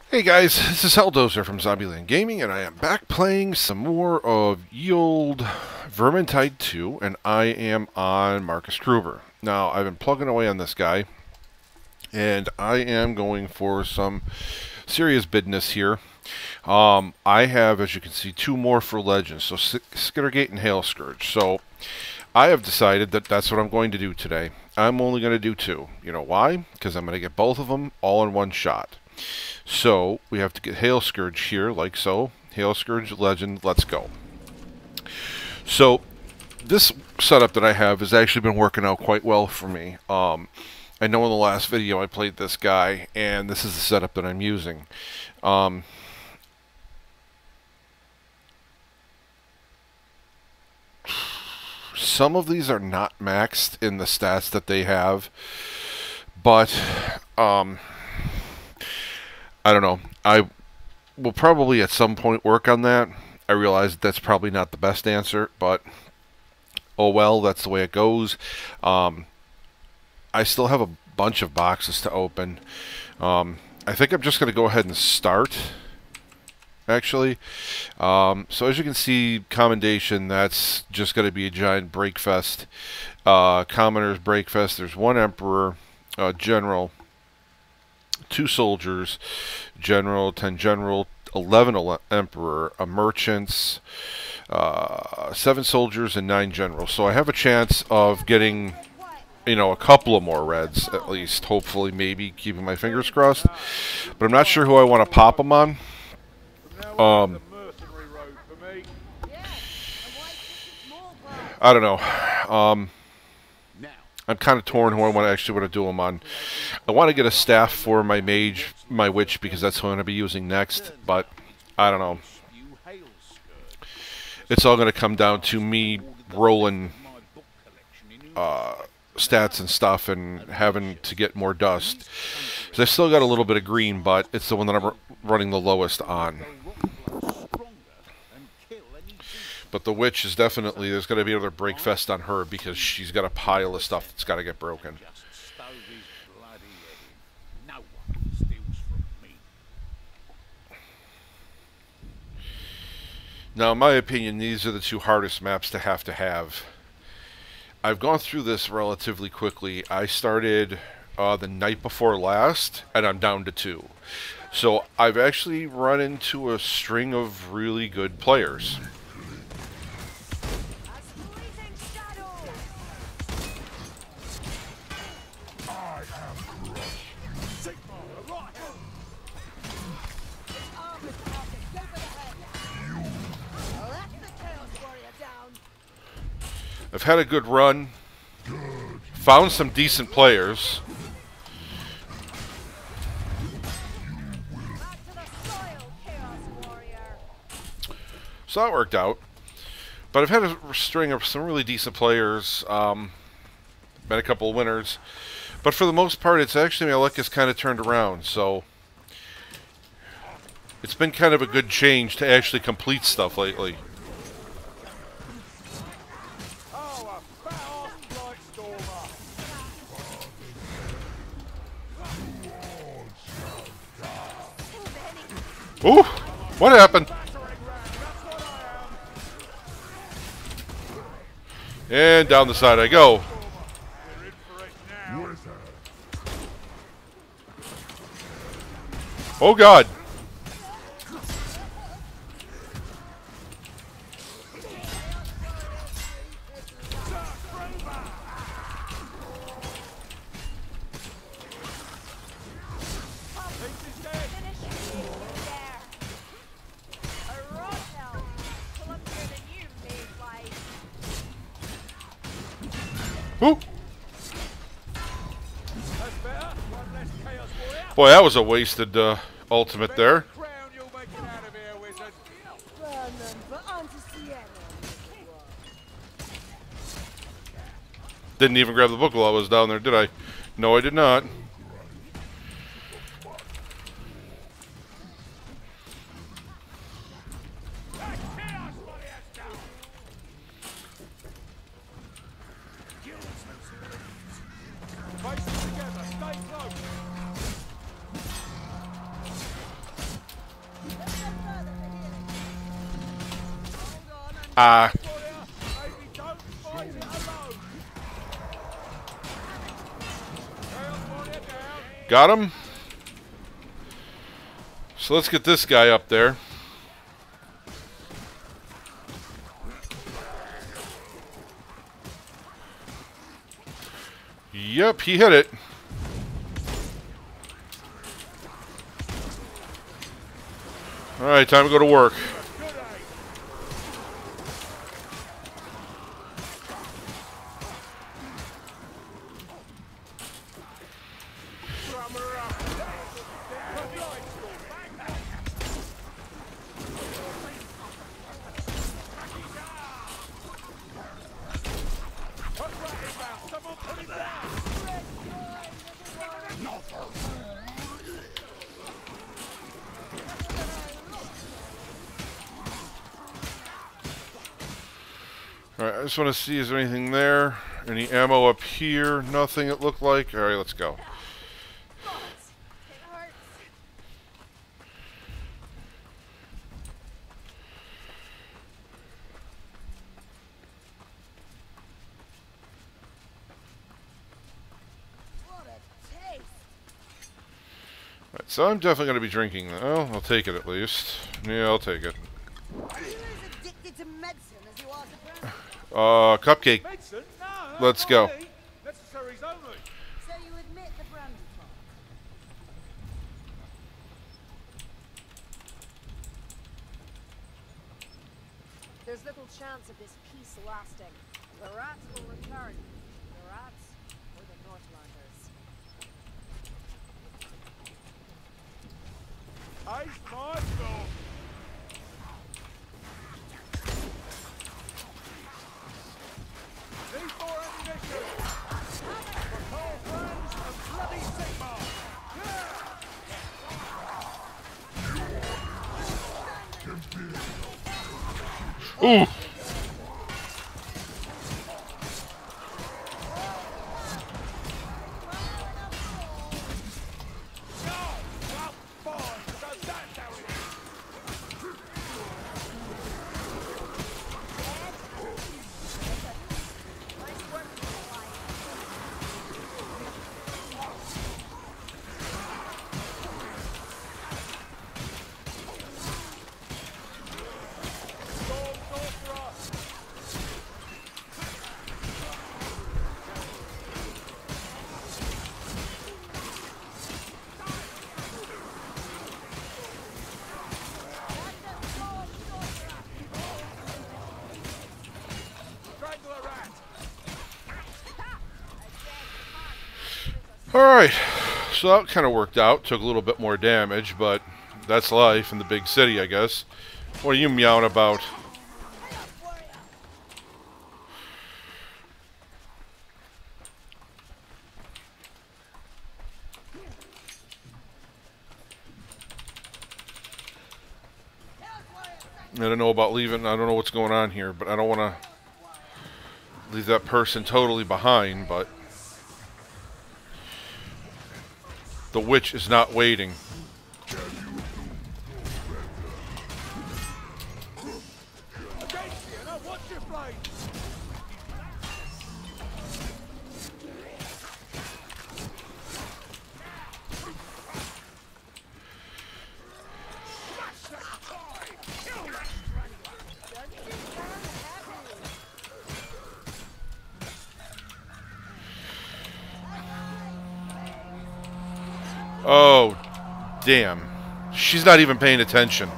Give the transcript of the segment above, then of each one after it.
Hey guys, this is Helldozer from Zombieland Gaming, and I am back playing some more of ye old Vermintide 2, and I am on Marcus Kruber. Now, I've been plugging away on this guy, and I am going for some serious business here. I have, as you can see, two more for Legends, so Skittergate and Halescourge. So, I have decided that that's what I'm going to do today. I'm only going to do two. You know why? Because I'm going to get both of them all in one shot. So, we have to get Halescourge here, like so. Halescourge, Legend, let's go. So, this setup that I have has actually been working out quite well for me. I know in the last video I played this guy, and this is the setup that I'm using. Some of these are not maxed in the stats that they have, but I don't know. I will probably at some point work on that. I realize that's probably not the best answer, but oh well, that's the way it goes. I still have a bunch of boxes to open. I think I'm just going to go ahead and start, actually. So as you can see, Commendation, that's just going to be a giant breakfest. Commoner's breakfast. There's one Emperor, General, 2 soldiers, General, 10 General, 11 Emperor, a Merchants, 7 soldiers, and 9 Generals. So I have a chance of getting, you know, a couple of more reds, at least, hopefully, maybe, keeping my fingers crossed. But I'm not sure who I want to pop them on. I don't know. I'm kind of torn who I actually want to do them on. I want to get a staff for my mage, my witch, because that's who I'm going to be using next, but I don't know. It's all going to come down to me rolling stats and stuff and having to get more dust. So I still got a little bit of green, but it's the one that I'm running the lowest on. But the witch is definitely, there's going to be another breakfest on her because she's got a pile of stuff that's got to get broken. Now, in my opinion, these are the two hardest maps to have. I've gone through this relatively quickly. I started the night before last, and I'm down to 2. So I've actually run into a string of really good players. I've had a good run, found some decent players. So that worked out. But I've had a string of some really decent players, been a couple of winners. But for the most part, it's actually, my luck has kind of turned around, so it's been kind of a good change to actually complete stuff lately. Ooh! What happened? And down the side I go. Oh God! Ooh. Boy, that was a wasted ultimate there. Didn't even grab the book while I was down there, did I? No, I did not. Ah. Got him. So let's get this guy up there. Yep, he hit it. Alright, time to go to work. Alright, I just want to see, is there anything there? Any ammo up here? Nothing, it looked like. Alright, let's go. Alright, so I'm definitely going to be drinking. Oh, I'll take it at least. Yeah, I'll take it. Cupcake. Let's go. So you admit the brandy talk? There's little chance of this peace lasting. The rats will return. The rats or the Northlanders. Ice Marshal! Need more ammunition! For cold friends and bloody Sigmar! Ooh! Alright, so that kind of worked out. Took a little bit more damage, but that's life in the big city, I guess. What are you meowing about? I don't know about leaving. I don't know what's going on here, but I don't want to leave that person totally behind, but the witch is not waiting. Oh, damn. She's not even paying attention.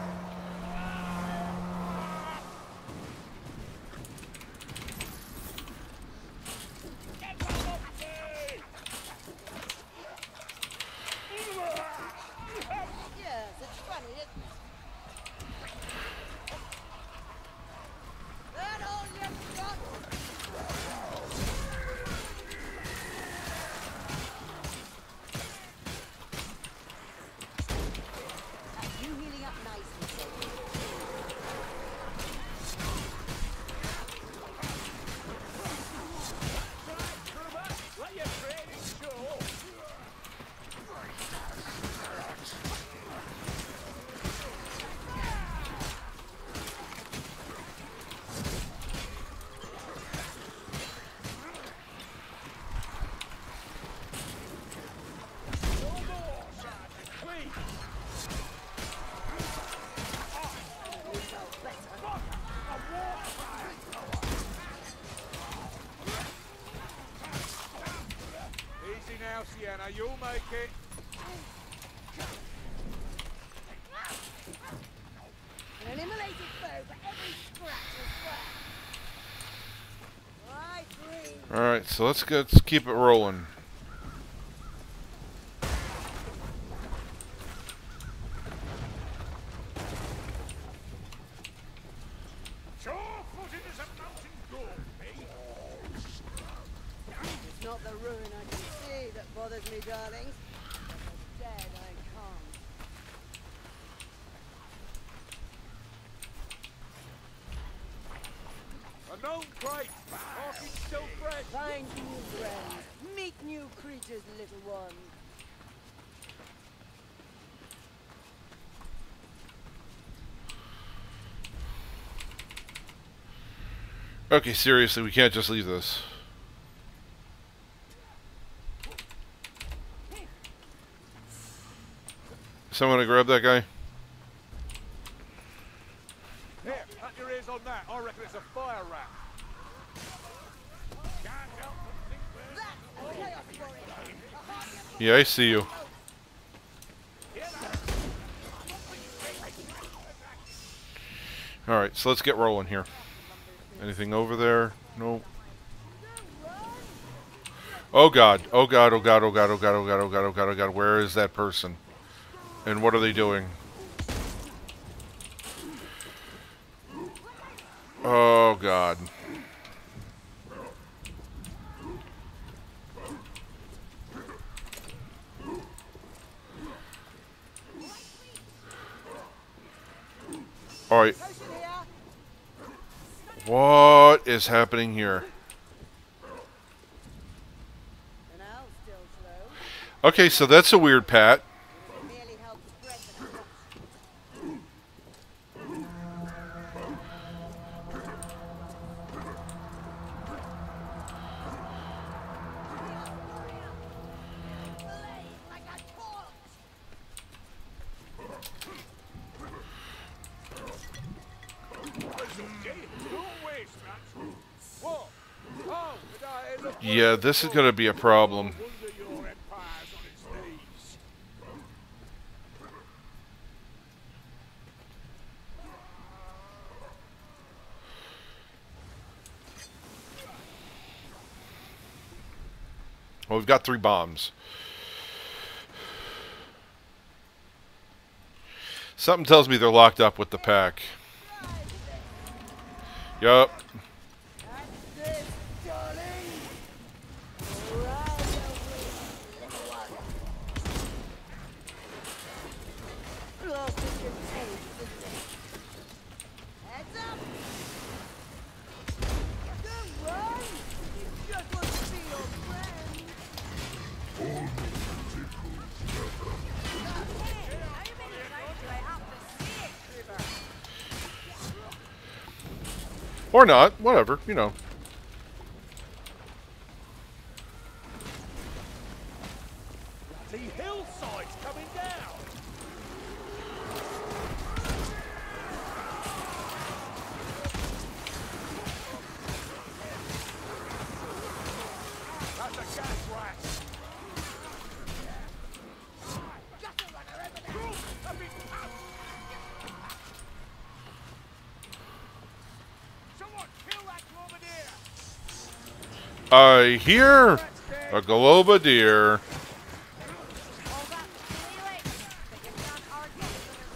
make it. An immolated foe for every scratch as well. I agree. Alright, so let's keep it rolling. Sure-footed as a mountain goat, me. It's not the ruin I can see that bothers me, darlings. But the dead I can't. A known crate. Marking still fresh. Find new friends. Meet new creatures, little one. Okay, seriously, we can't just leave this. Someone to grab that guy? Here, cut your ears on that. I reckon it's a fire rat. Can't help but think we're... That's chaos warrior. Yeah, I see you. Alright, so let's get rolling here. Anything over there? Nope. Oh god, oh god, oh god, oh god, oh god, oh god, oh god, oh god, oh god, where is that person? And what are they doing? Oh god. Alright. What is happening here? And I'll still slow. Okay, so that's a weird pat. It merely helps spread the corruption. Like a torch. What? Oh, did I look... Yeah, this is gonna be a problem. Wonder your empire's on its knees. Well, we've got 3 bombs. Something tells me they're locked up with the pack. Yup. That's it, darling. Right away, little one. Lost in your taste, isn't it? Heads up. Don't run. You just want to be your friend. Or not, whatever, you know. The hillside's coming down. That's a gas rat. Gutter runner over there. A big out. Someone kill that bombardier. I hear a globadier. All that feeling. They can sound hard to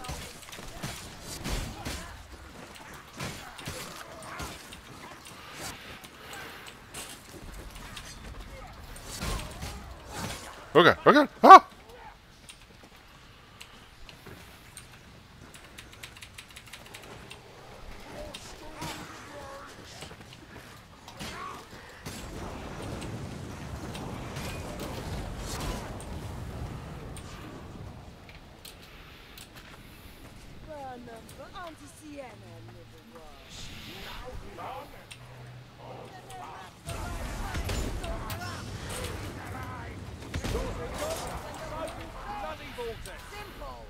Okay, okay. Ah! Auntie Sienna, little one. Bloody vortex. Simple.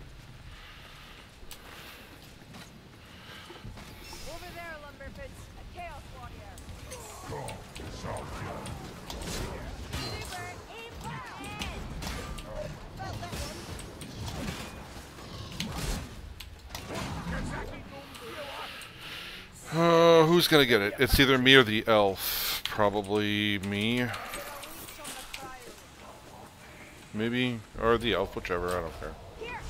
Over there, Lumberfits. A chaos warrior. Super impotent. Who's gonna get it? It's either me or the elf. Probably me. Maybe, or the elf, whichever, I don't care.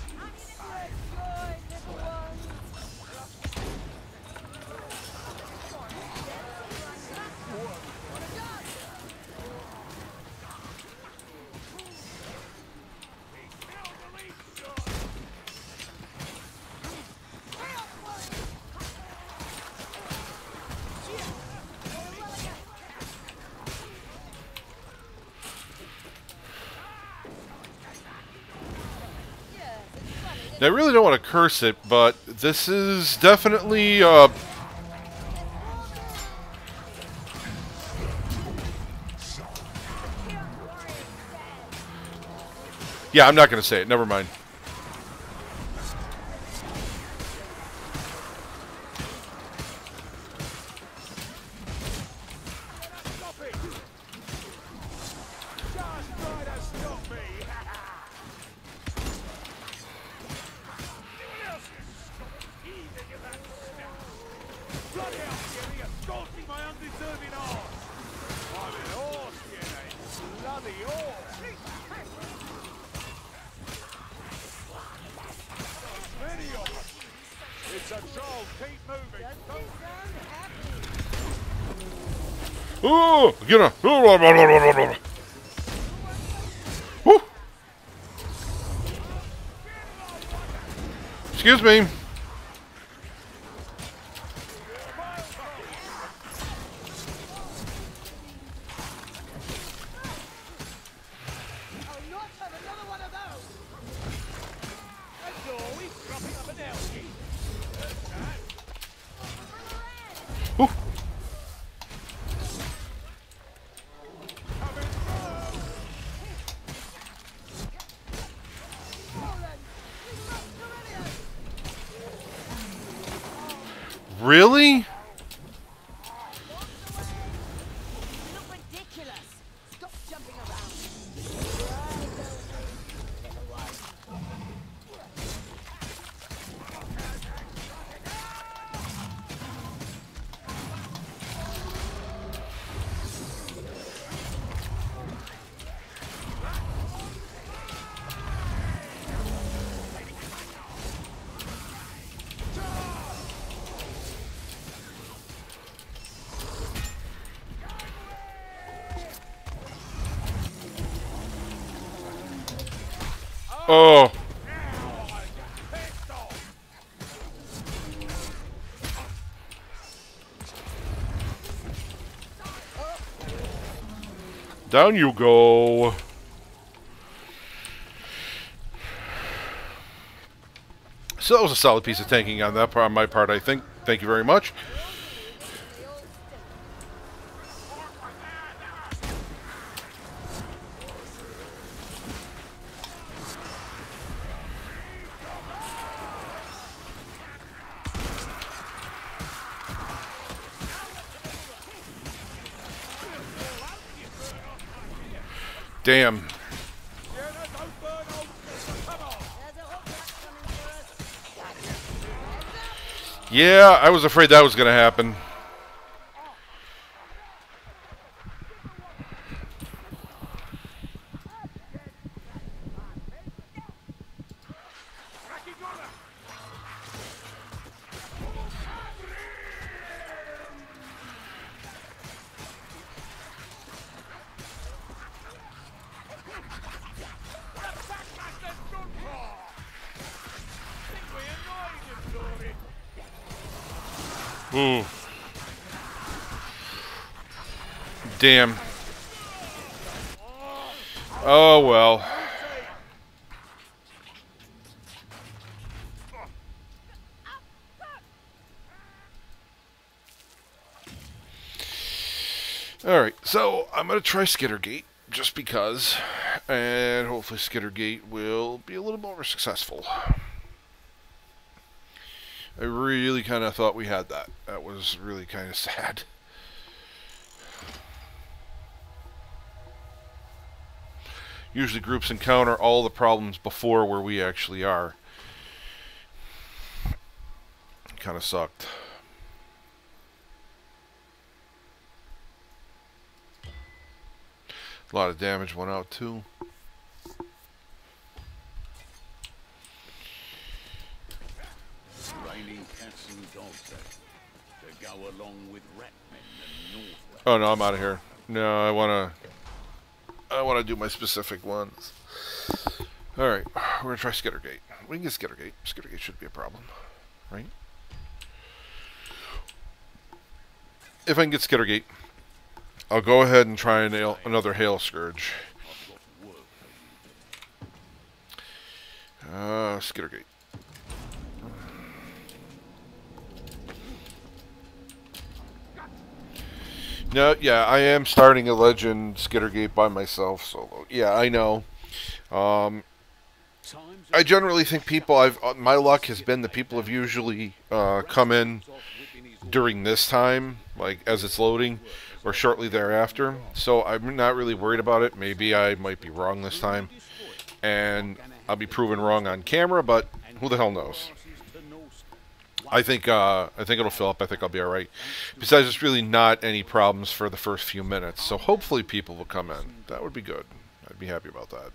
Now, I really don't want to curse it, but this is definitely, yeah, I'm not going to say it. Never mind. Stop it! Just try to stop me! Bloody hell, Jenny, you're scorching my undeserving arse! I'm an horse, Jenny. Bloody horse! Many of them. It's a troll. Keep moving. Don't Oh, get her. Woo. Excuse me. Woo. Really? You look ridiculous. Stop jumping around. Oh. Down you go. So that was a solid piece of tanking on that part, on my part, I think. Thank you very much. Damn. Yeah, I was afraid that was going to happen. Ooh. Damn. Oh, well. Alright, so I'm going to try Skittergate, just because, and hopefully Skittergate will be a little more successful. I really kind of thought we had that. That was really kind of sad. Usually groups encounter all the problems before where we actually are. Kind of sucked. A lot of damage went out too. Raining cats and dogs, to go along with ratmen and north. Oh no, I'm out of here. No, I wanna do my specific ones. Alright, we're gonna try Skittergate. We can get Skittergate. Skittergate should be a problem, right? If I can get Skittergate, I'll go ahead and try another Halescourge. Skittergate. No, yeah, I am starting a Legend Skittergate by myself solo. Yeah, I know. I generally think people, my luck has been that people have usually come in during this time, like as it's loading, or shortly thereafter. So I'm not really worried about it. Maybe I might be wrong this time, and I'll be proven wrong on camera. But who the hell knows? I think it'll fill up. I think I'll be all right. Besides, it's really not any problems for the first few minutes. So hopefully people will come in. That would be good. I'd be happy about that.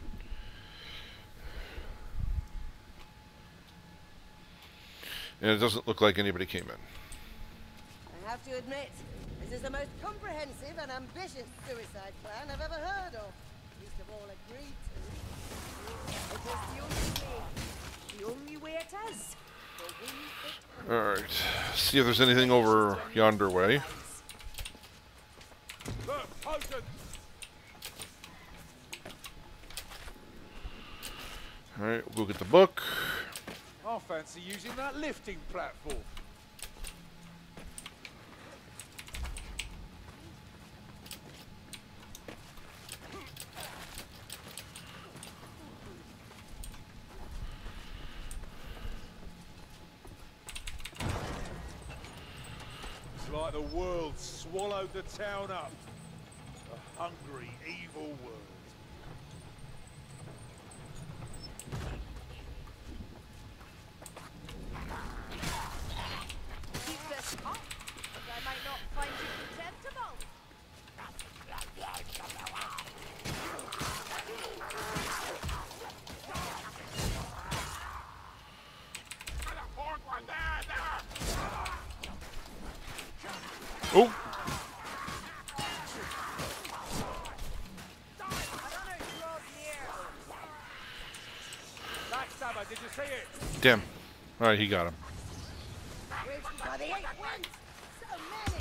And it doesn't look like anybody came in. I have to admit, this is the most comprehensive and ambitious suicide plan I've ever heard of. Least of all agreed to. It is the only way it is. Alright, see if there's anything over yonder way. Look, potent! Alright, we'll go get the book. I fancy using that lifting platform. It's like the world swallowed the town up. A hungry, evil world. Keep this up, as I might not find you contemptible. Oh! Backstabber, did you see it? Damn. Alright, he got him. By the 8 winds! So many!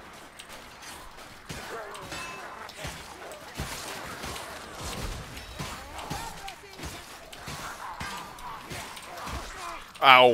Ow!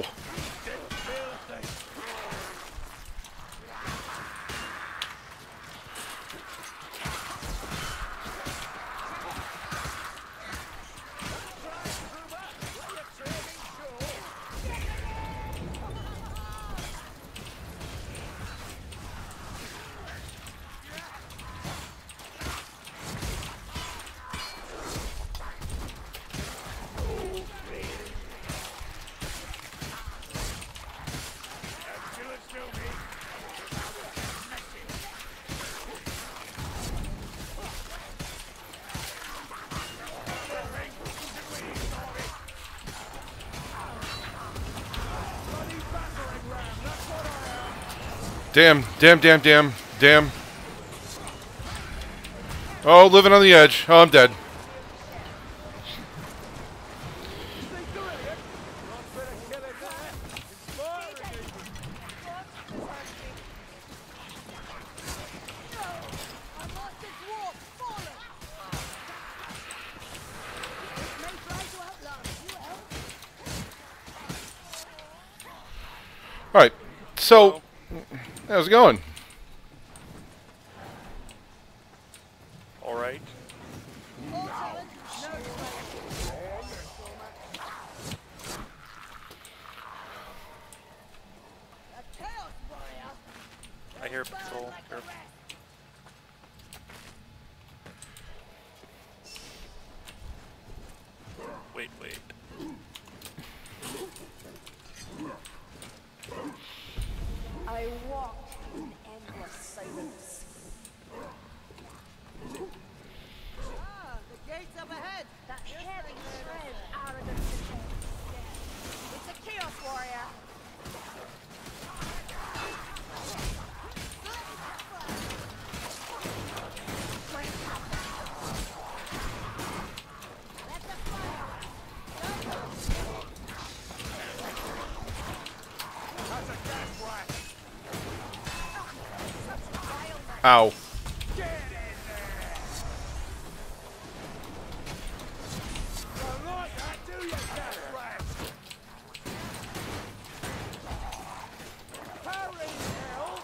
Damn, damn, damn, damn, damn. Oh, living on the edge. Oh, I'm dead. Alright, so, how's it going? Alright. I hear patrol. Here. Wait. I walk in endless silence. Ow. Get in there! Don't like that, do you, cat rat? Hurry, hell!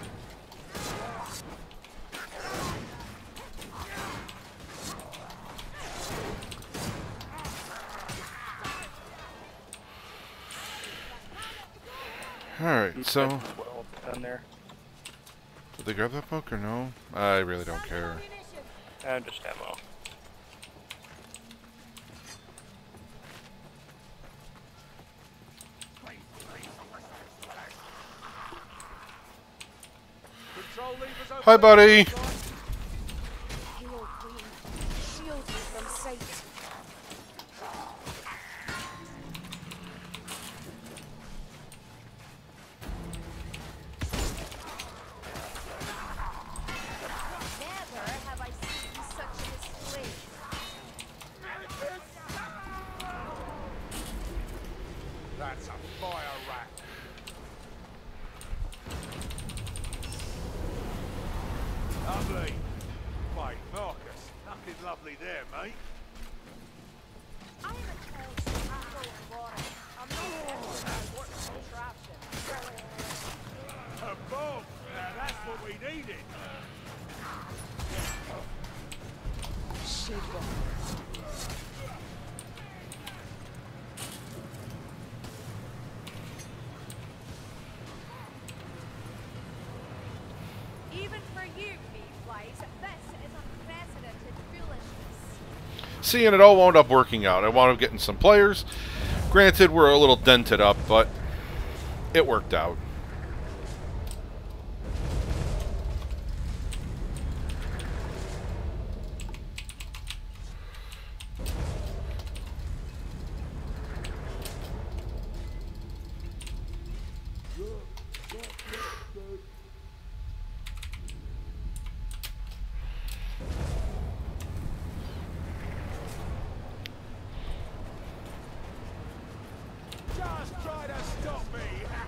Alright, so... Well done there. Did they grab that book or no? I really don't care. And just ammo. Control levers open. Hi, buddy! Hail Queen, shield me from sight. Never have I seen such a display. That's a fire rat. Lovely. Wait, Marcus, nothing lovely there, mate. I am a tall apple in water. I'm not a work contraption. A bomb! That's what we needed. Even for you, Mayflies, this is unprecedented foolishness. Seeing it all wound up working out. I wound up getting some players. Granted, we're a little dented up, but it worked out. Just try to stop me.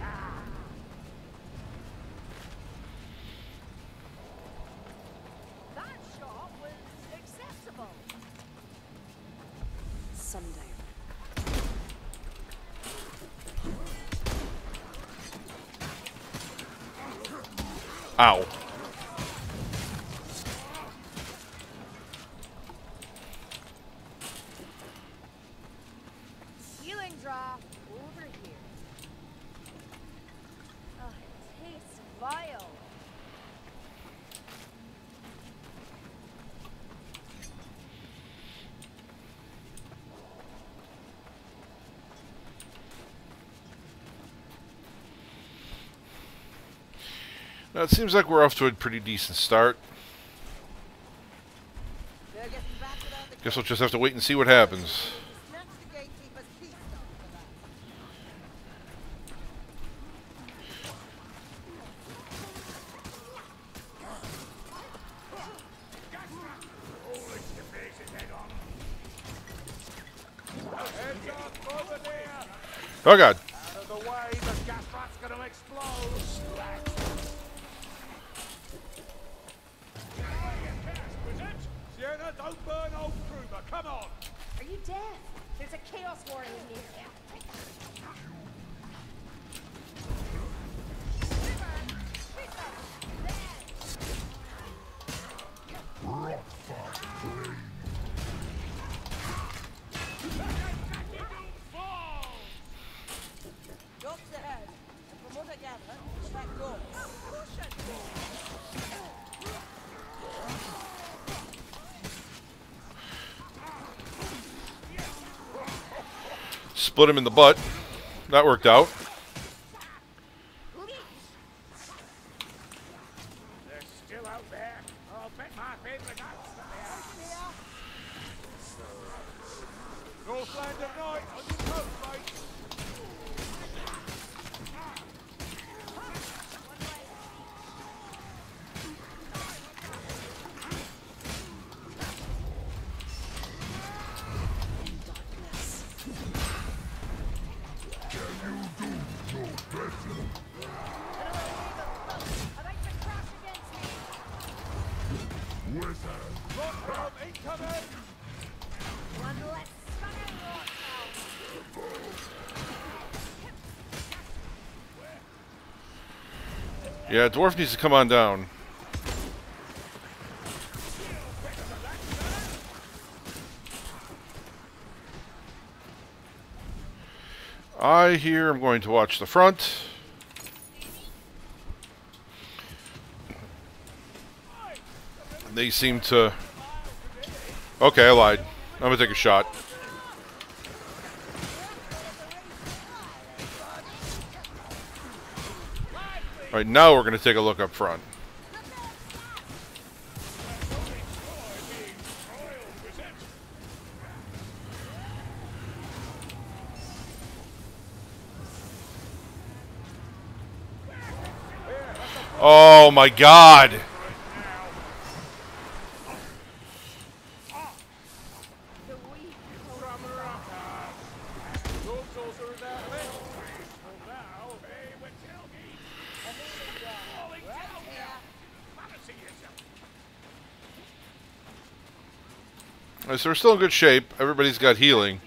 That shot was acceptable. Sundown. Ow. Healing draw over here. Oh, it tastes vile. Now, it seems like we're off to a pretty decent start. They're getting back without the Guess we'll just have to wait and see what happens. snatch the gatekeeper's key stop for that. Heads up over there. Oh, God. Out of the way, the gas rat's gonna explode. Sienna, don't burn old Kruber. Come on. Are you deaf? There's a chaos warrior in here. Docks ahead. And from what I gather, the back door. Split him in the butt. That worked out. They're still out there. I'll bet my favorite nuts that they are. Northland at night on your coast, mate. I'd like to crash against me. Rock incoming! One less fucking rot now. Yeah, dwarf needs to come on down. I here am going to watch the front. They seem to... Okay, I lied. I'm gonna take a shot. Alright, now we're gonna take a look up front. Oh my god! Alright, so we're still in good shape. Everybody's got healing.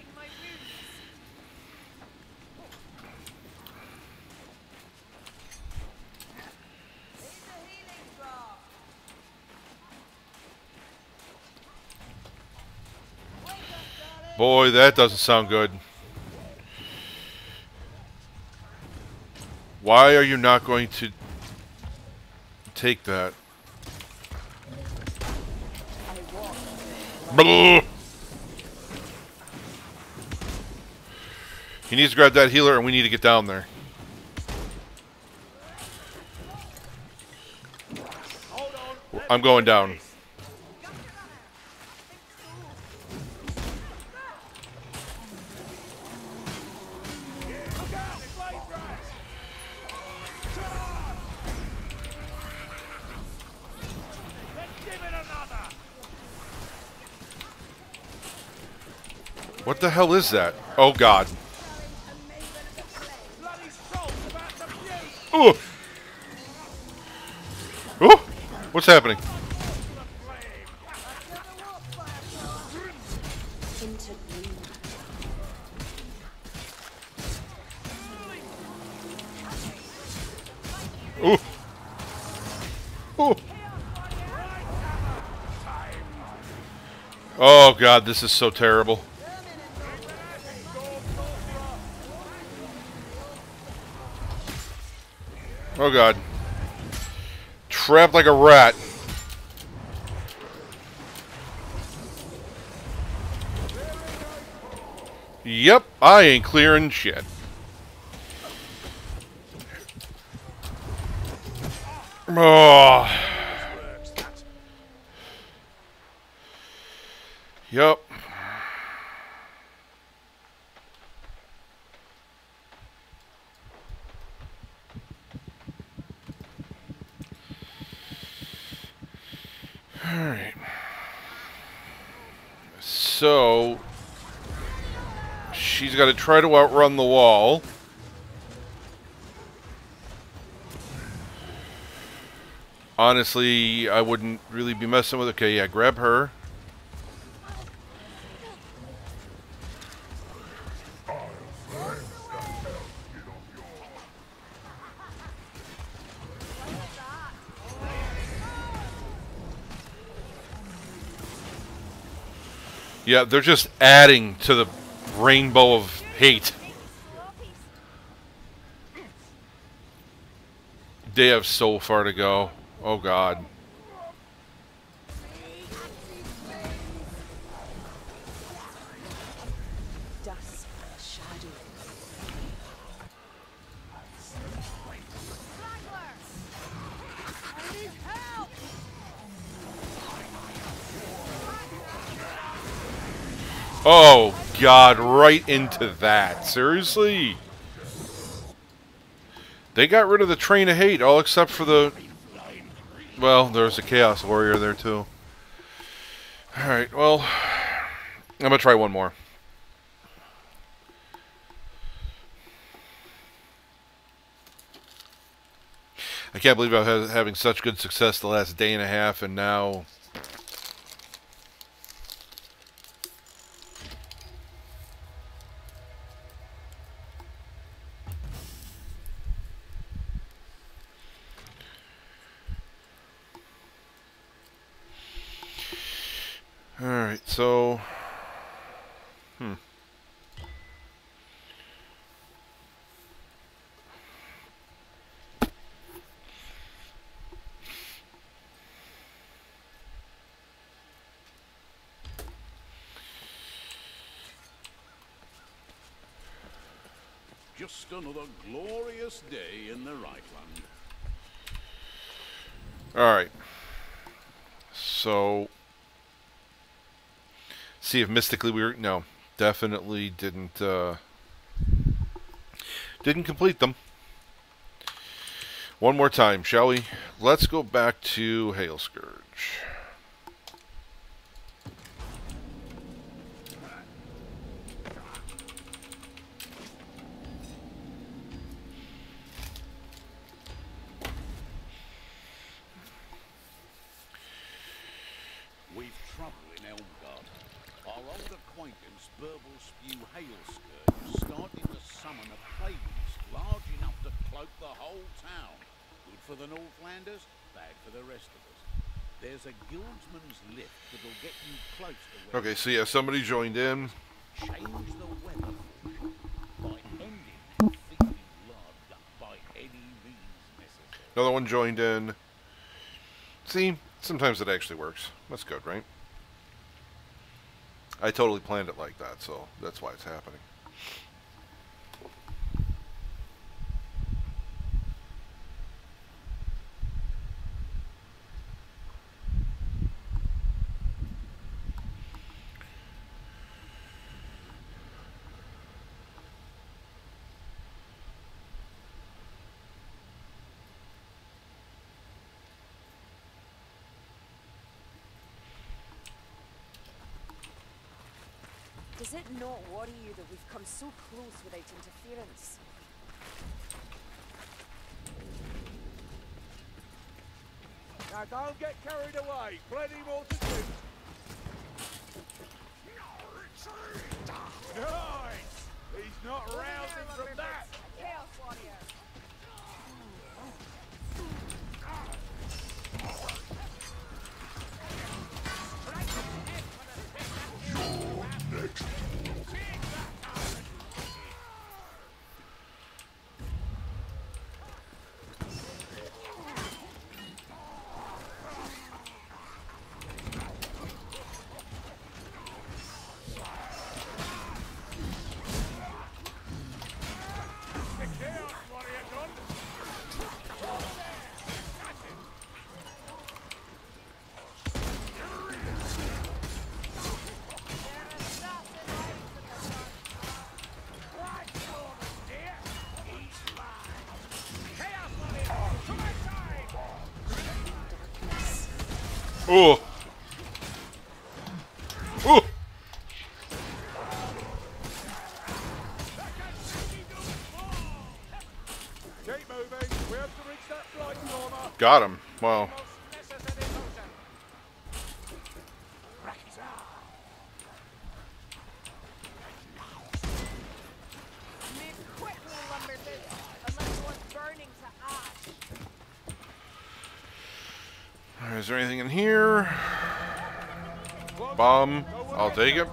Boy, that doesn't sound good. Why are you not going to take that? Blah. He needs to grab that healer and we need to get down there. I'm going down. What the hell is that? Oh god. Ooh. Ooh. What's happening? Ooh. Ooh. Oh god, this is so terrible. Oh god. Trapped like a rat. Yep, I ain't clearing shit. Oh. Yep. Alright. So, she's got to try to outrun the wall. Honestly, I wouldn't really be messing with... Okay, yeah, grab her. Yeah, they're just adding to the rainbow of hate. They have so far to go. Oh, God. Oh, God, right into that. Seriously? They got rid of the train of hate, all except for the... Well, there's a Chaos Warrior there, too. Alright, well... I'm gonna try one more. I can't believe I'm having such good success the last day and a half, and now... so... Just another glorious day in the Reichland. Alright. So... see if mystically we were... no. Definitely didn't complete them. One more time, shall we? Let's go back to Halescourge. We've trouble in Elmgard. Our old acquaintance, Burblespew Halescourge, is starting to summon a plague beast large enough to cloak the whole town. Good for the Northlanders, bad for the rest of us. There's a guildsman's lift that'll get you close to where... Okay, so yeah, somebody joined in. Change the weather by ending thieving blood by any means necessary. Another one joined in. See, sometimes it actually works. That's good, right? I totally planned it like that, so that's why it's happening. Does it not worry you that we've come so close without interference? Now don't get carried away. Plenty more to do. Nice! He's not rousing from that. A chaos warrior. Oh! Oh! Keep moving. We have to reach that flight corner. Got him. Wow. Men quit all lumber boots unless one's burning to ash. Is there anything in here? Bomb. I'll take it.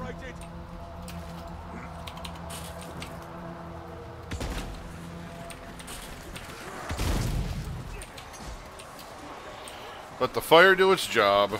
Let the fire do its job.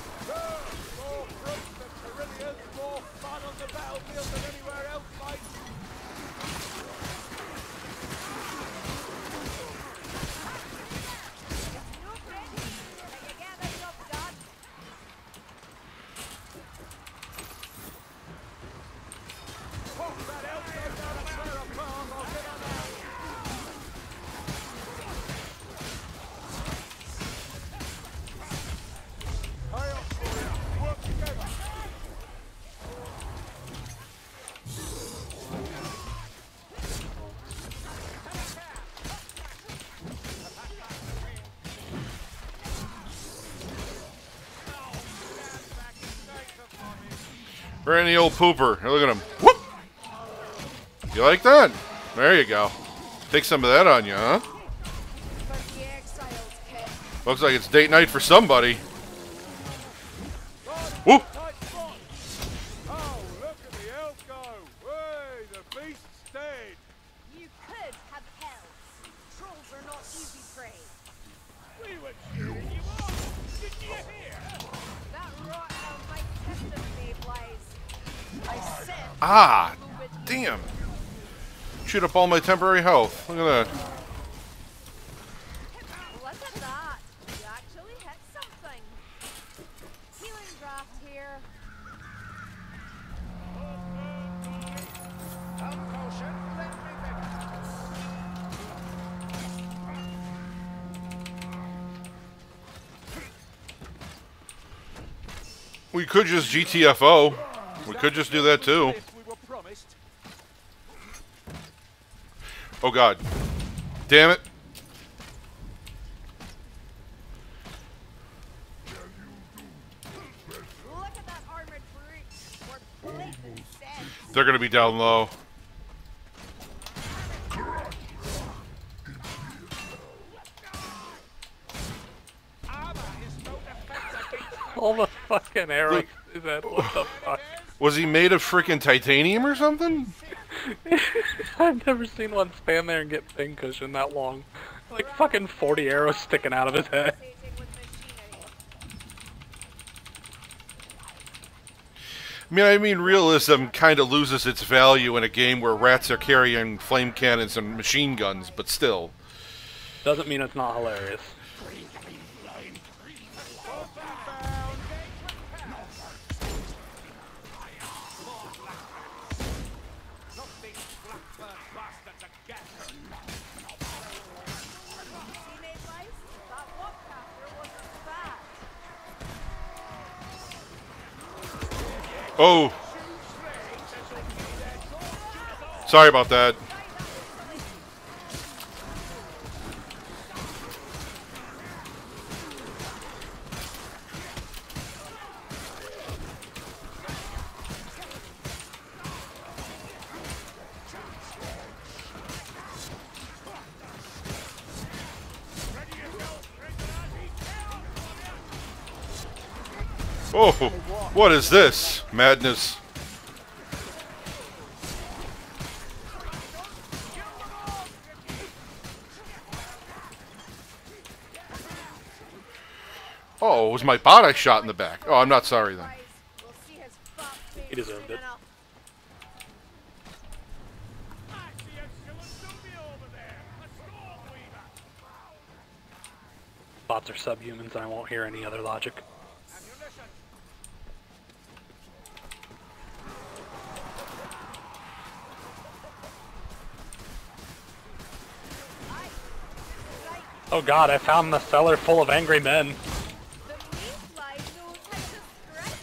Randy old pooper. Look at him. Whoop! You like that? There you go. Take some of that on you, huh? Looks like it's date night for somebody. Whoop! easy prey. We were cheering you on. Didn't you hear? That rot hound might test us, Blaze. I said. Ah, a little bit damn. Shoot up all my temporary health. Look at that. Look at that. You actually hit something. Healing draft here. We could just GTFO. We could just do that too. We were promised. Oh god. Damn it. Look at that armored brute. We're blatant dead. They're gonna be down low. All the fucking arrows do that. What the fuck? Was he made of freaking titanium or something? I've never seen one stand there and get pincushion that long. Like fucking 40 arrows sticking out of his head. Rotating with machinery. I mean, realism kind of loses its value in a game where rats are carrying flame cannons and machine guns, but still. Doesn't mean it's not hilarious. Oh. Sorry about that. Oh, what is this? Madness. Oh, it was my bot I shot in the back. Oh, I'm not sorry then. We'll see his fat face He deserved soon it. enough. Bots are subhumans and I won't hear any other logic. Oh god, I found the cellar full of angry men. The mayfly knows how to strike.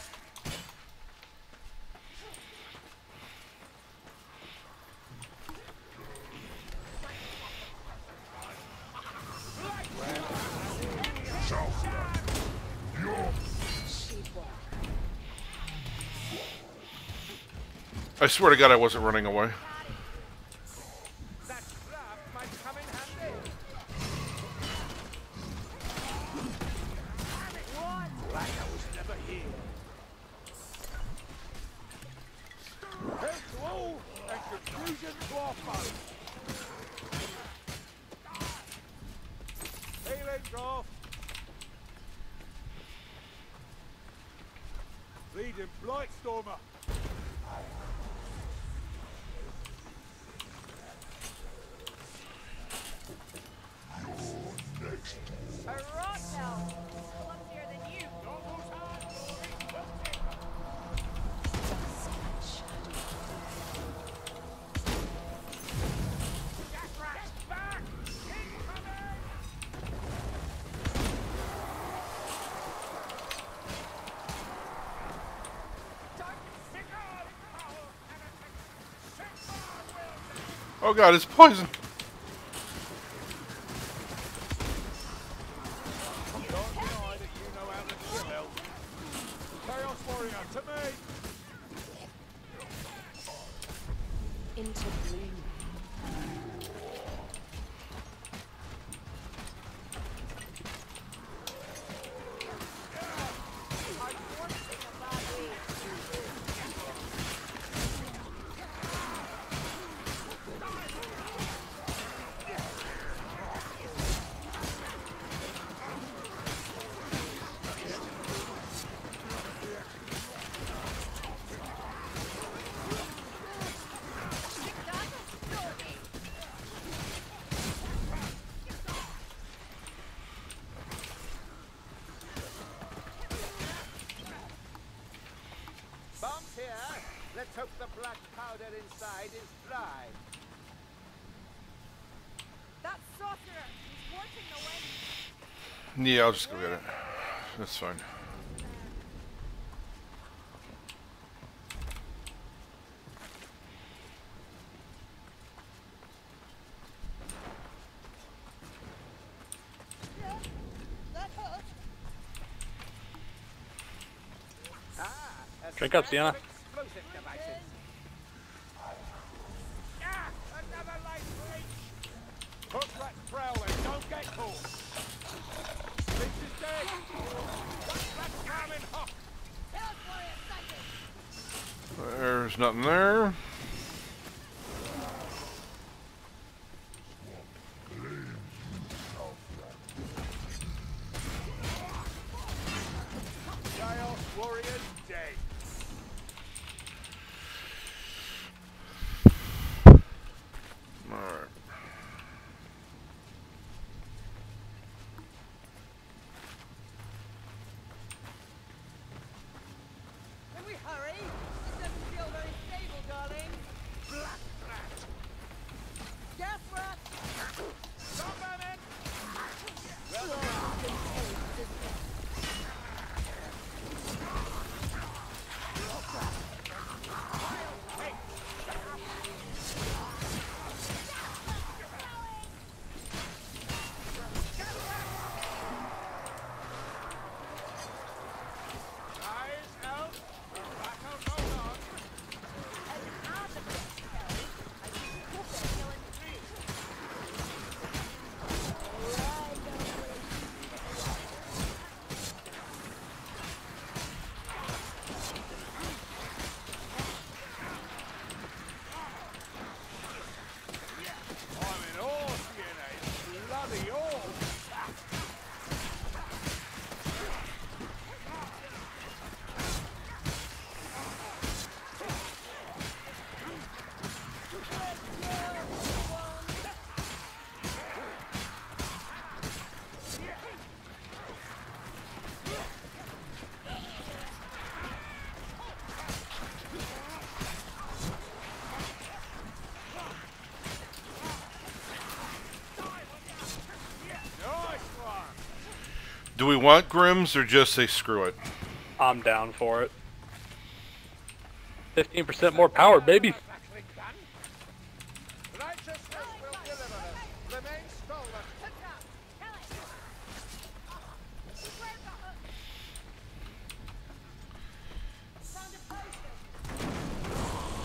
I swear to God I wasn't running away. That trap might come in handy. Like I was never here. Head to all and confusion to our foes. Healing draft. Leading Blightstormer. A rot hell. Clumsier than you. Oh God, it's poison. Don't deny that you know how to kill elves. Chaos Warrior, to me! Into bloom. hope the black powder inside is dry. That sorcerer! He's working the wind! Yeah, I'll just go get it. That's fine. Drink up, Sienna. Explosive devices. Ah, another light breach. Hook rat prowling, don't get caught. This is dead. That's coming hot. Chaos warrior sighted! There's nothing there. Chaos warriors dead. Alright. Can we hurry? This doesn't feel very stable, darling. Black rat. Gas rat! Stop at it. Well eyes out. Battle goes on. I'm in awe, Sienna. Bloody awe. Nice one. Do we want Grims or just say screw it? I'm down for it. 15% more power, baby. Actually done. Righteousness will deliver us. Remain stalwart. Found a potion!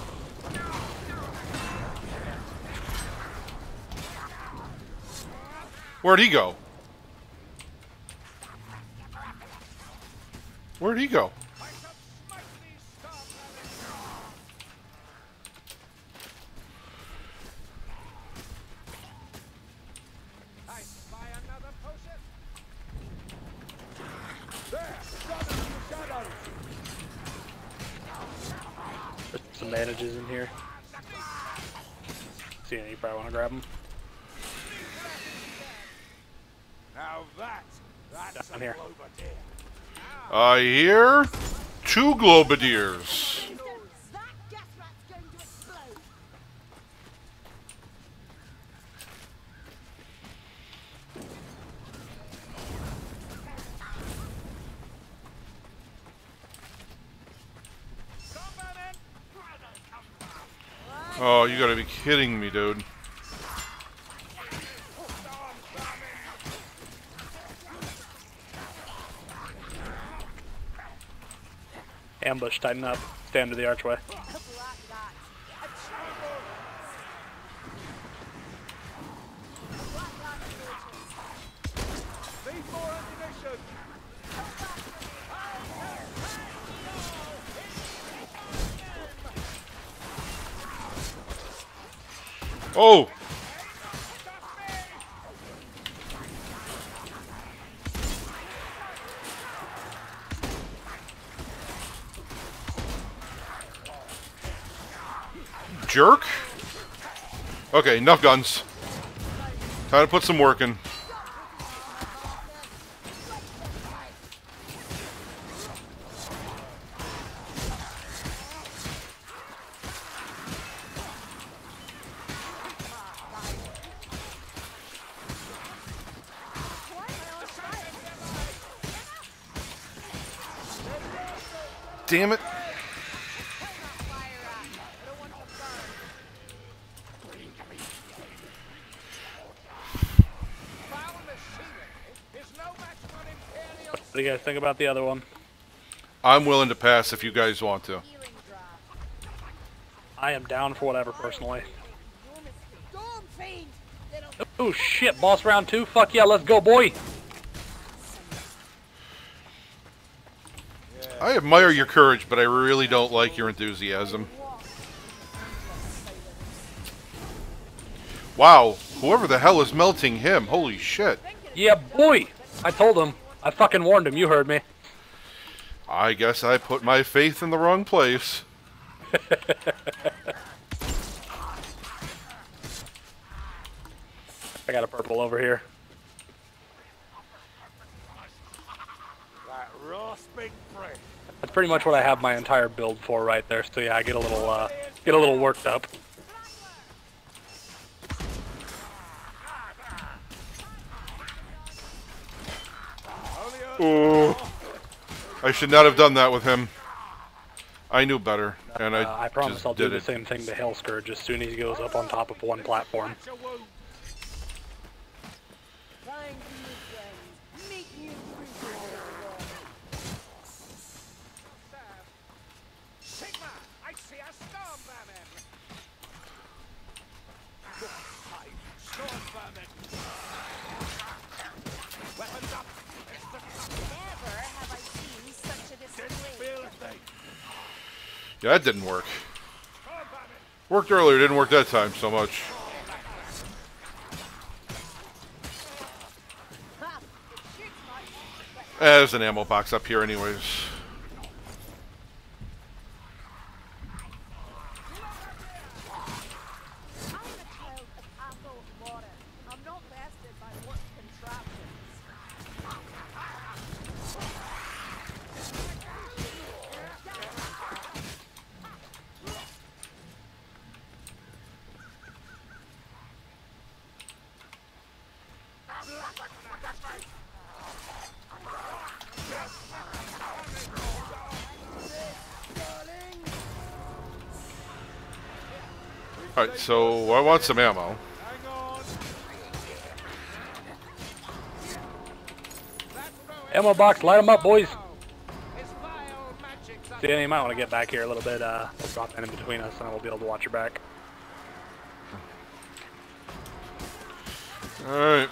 Where'd he go? Where'd he go? I shall smite these starved. I spy another potion. There, shadow. There's some bandages in here. Sienna, you probably want to grab them. Now that's Down a here. Globadier. I hear 2 Globadiers. That gas rat's going to explode! Oh, you gotta be kidding me, dude. Ambush, tighten up. Stand to the archway. Black rat! A chamber! Black rat approaches! Need more ammunition. Oh! Jerk? Okay, enough guns. Time to put some work in. damn it. What do you guys think about the other one? I'm willing to pass if you guys want to. I am down for whatever, personally. Storm fiend! Little Oh shit, boss round 2? Fuck yeah, let's go, boy! I admire your courage, but I really don't like your enthusiasm. Wow, whoever the hell is melting him, holy shit. Yeah, boy! I told him. I fucking warned him, you heard me. I guess I put my faith in the wrong place. I got a purple over here. That rasping breath. That's pretty much what I have my entire build for right there, so yeah, I get a little worked up. Ooh. I should not have done that with him. I knew better, and I promise just I'll do did the it. same thing to Halescourge as soon as he goes up on top of one platform. find new friends, meet new creatures. Sigma, I see a storm vermin. Storm vermin. Weapons up. Never have I seen such a display. Feel a thing. Yeah, that didn't work. Storm vermin. Worked earlier, didn't work that time so much. There's an ammo box up here anyways. I'm a child of apple water. I'm not vested by work contraptions. Alright, so I want some ammo. Hang on. Ammo box, light them up, boys! It's vile magic's See, you might want to get back here a little bit, we'll drop in between us and we'll be able to watch your back. Alright.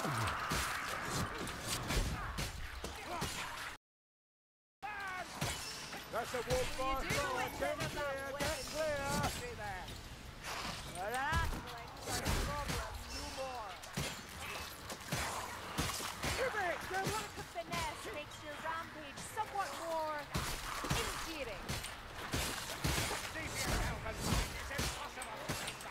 That's a wolf fire. Get clear, get clear. See that? Rattling are the problem, no more. Kruber, your lack of finesse makes your rampage somewhat more endearing. Leave your helmet. It's impossible.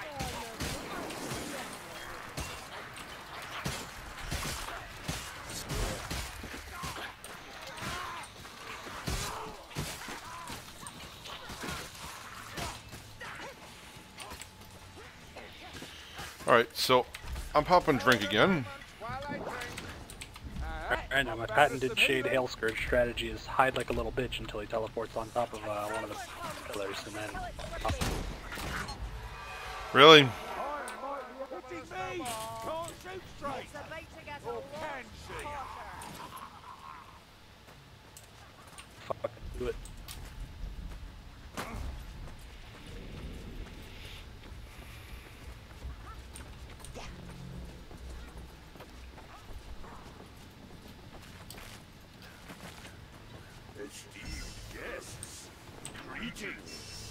Alright, so I'm popping drink again. While I drink. Alright, now my patented Shade Halescourge strategy is hide like a little bitch until he teleports on top of one of the pillars and then... Really? It is me. Can't shoot straight. It's about to get a Or lot can she? hotter. Fucking do it. Esteemed guests, greetings.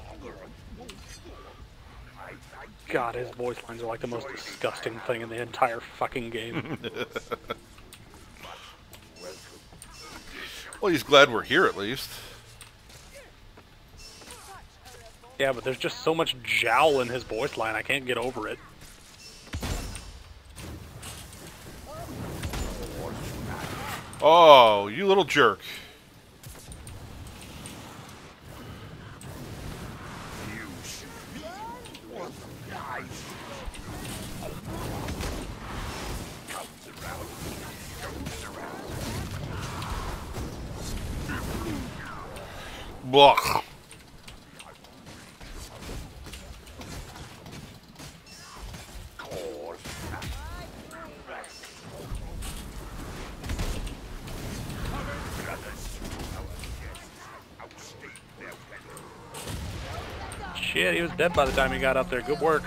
I thank God, his voice lines are like the most disgusting thing in the entire fucking game. Well, he's glad we're here at least. Yeah, but there's just so much jowl in his voice line, I can't get over it. Oh, you little jerk. you shoot me. I comes around. Goes around. Blah. Shit, he was dead by the time he got up there. Good work. Have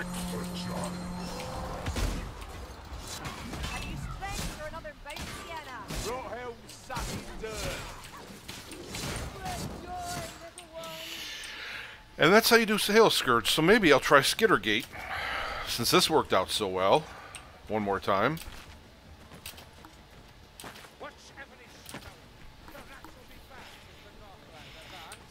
you strength for another bout, Sienna? Brought home sucking dirt. Great joy, little one. And that's how you do Halescourge. So maybe I'll try Skittergate, since this worked out so well. One more time. Whatever is snow, the rats will be back if the Northland advance.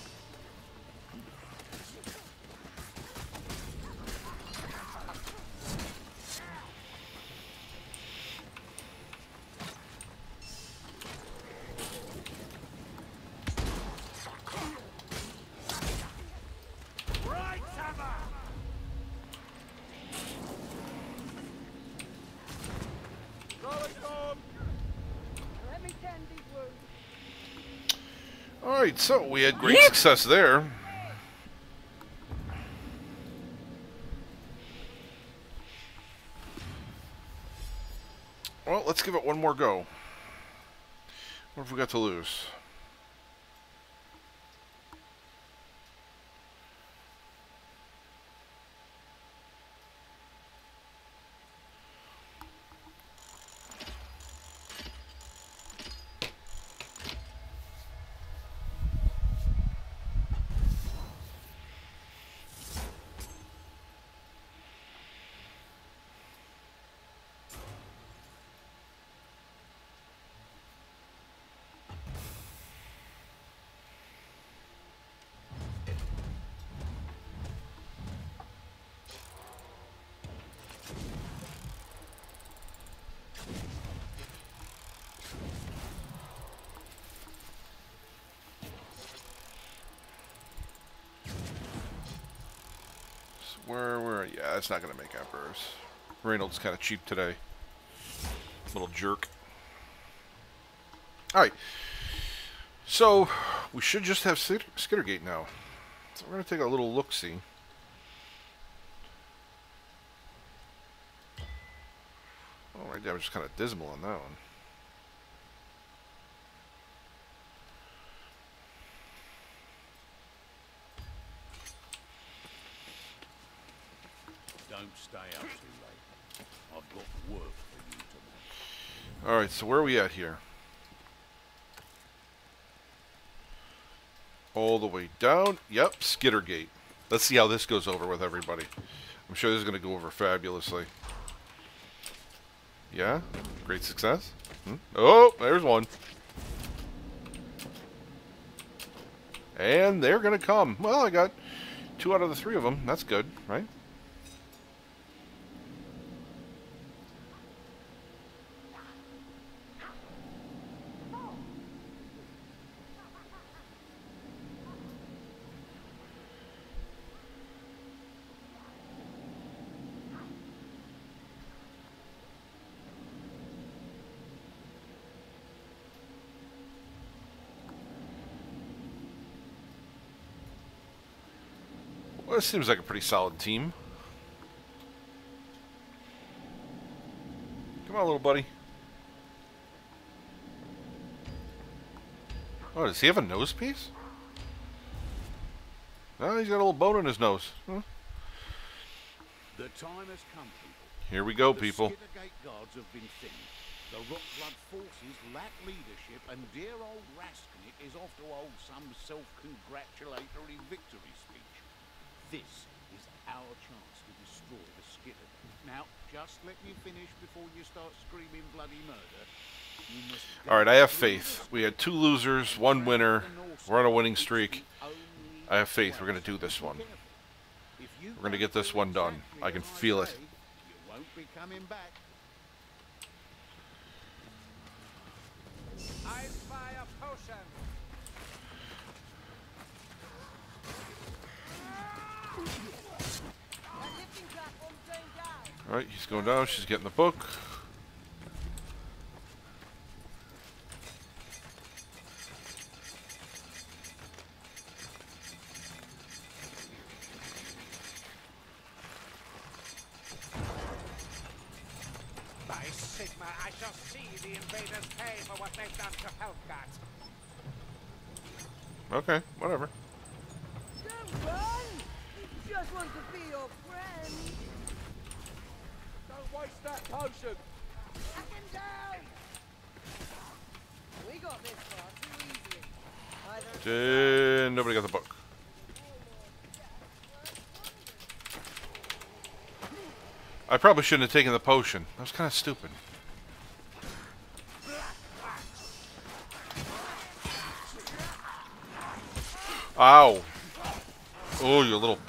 Right, hammer! Rolling home! Let me tend these wounds. Alright, so we had great success there. Well, let's give it one more go. What have we got to lose? Where? Yeah, it's not going to make Emperors. Reynolds kind of cheap today. Little jerk. Alright. So, we should just have Skittergate now. So we're going to take a little look-see. Oh, right there, I'm just kind of dismal on that one. Don't stay up too late. I've got work for you tonight. Alright, so where are we at here? All the way down. Yep, Skittergate. Let's see how this goes over with everybody. I'm sure this is going to go over fabulously. Yeah? Great success? Oh, there's one. And they're going to come. Well, I got 2 out of the 3 of them. That's good, right? Well, this seems like a pretty solid team. Come on, little buddy. Oh, does he have a nose piece? Oh, he's got a little bone in his nose. Huh? The time has come, people. Here we go, The people. Skittergate guards have been thinned. The Rockblood forces lack leadership, and dear old Raskin is off to hold some self-congratulatory victory speech. This is our chance to destroy the Skittergate. Now, just let me finish before you start screaming bloody murder. You must Alright, I have faith. We had 2 losers, 1 winner. We're on a winning streak. I have faith. We're going to do this one. We're going to get this one done. I can feel it. You won't be coming back. Ice fire potion. That lifting platform's going down. Alright, he's going down. She's getting the book. This Sigma, I shall see the invaders pay for what they've done to Helgard. Okay, whatever. Don't run! We just want to be your friend. Don't waste that potion. Up and down! We got this far too easily. Nobody got the book. I probably shouldn't have taken the potion. That was kind of stupid. Ow. Oh, you little...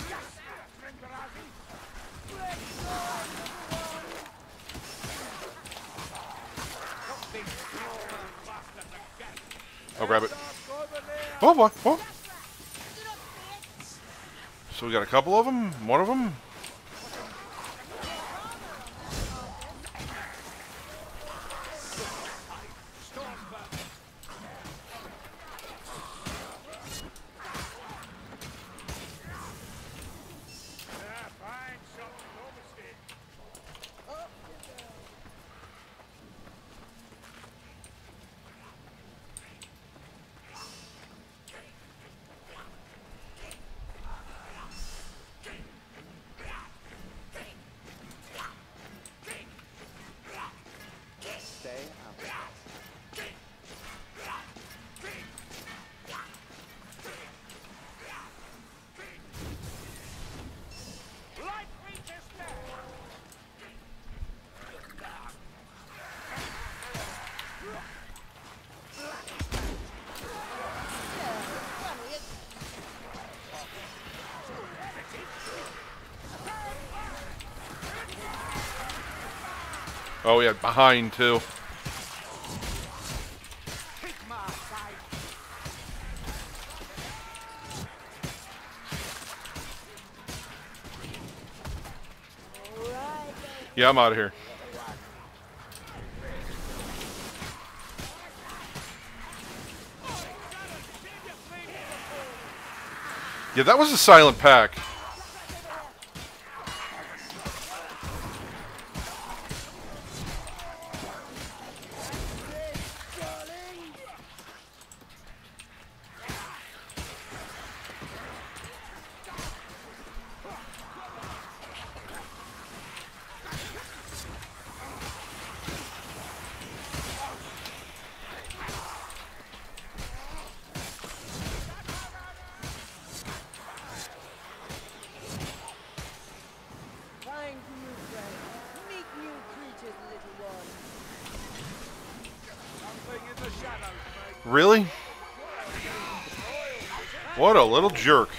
I'll grab it. Oh, boy. Oh. So we got a couple of them? One of them? Oh, yeah, behind, too. Yeah, I'm out of here. Yeah, that was a silent pack. Really? What a little jerk.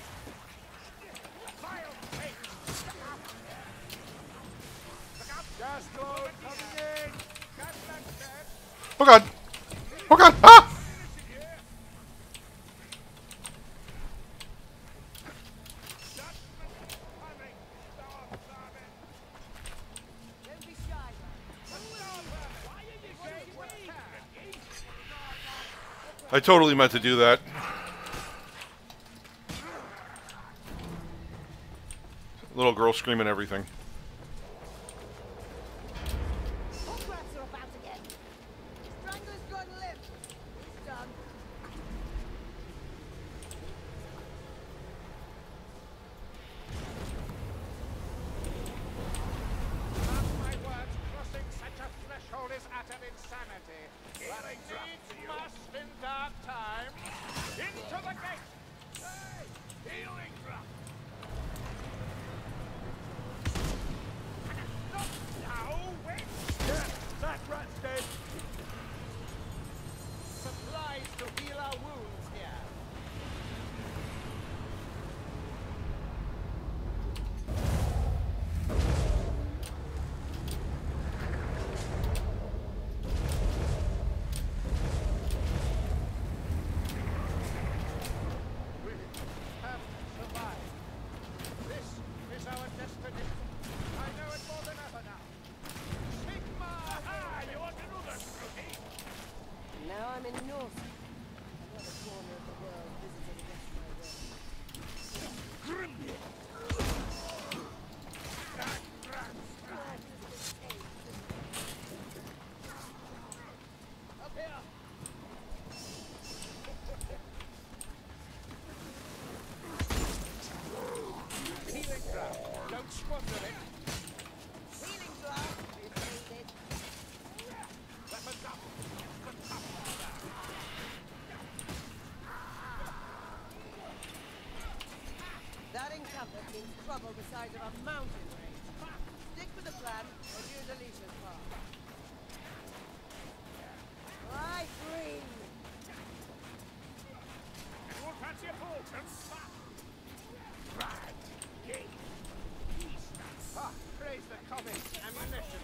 Oh god! Oh god! Ah! I totally meant to do that. Little girl screaming everything. comfort means trouble the size of a mountain range. Stick with the plan, or use Alicia's path. I free! Anyone fancy a Bolton? Right. Gate. Ah, praise the comics. Ammunition.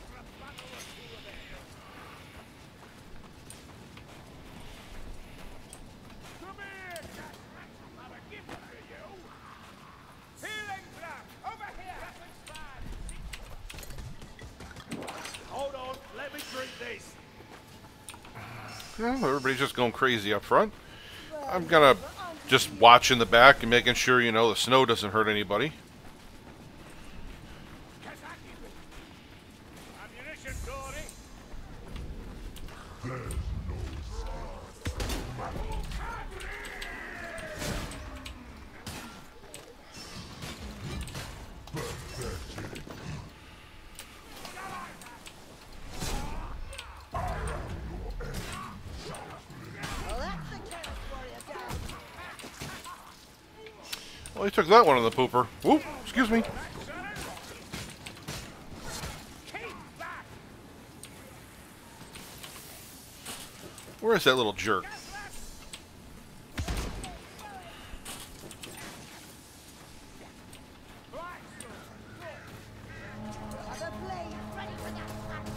Come here, Jack. I've a gift for you. Healing drop. Over here. Hold on. Let me drink this. Well, everybody's just going crazy up front. I'm gonna just watch in the back and making sure, you know, the snow doesn't hurt anybody. Ammunition, Dory. Well, that's the Chaos Warrior down. Well, he took that one on the pooper. Whoop, excuse me. Where is that little jerk? The blade ready for the attack.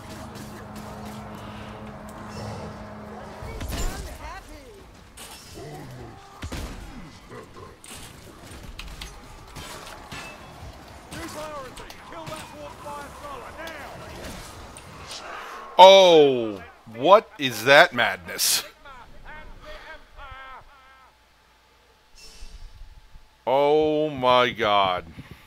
I'm happy. New priority. Kill that wolf by a thrower now. Oh, what is that madness? Oh my god.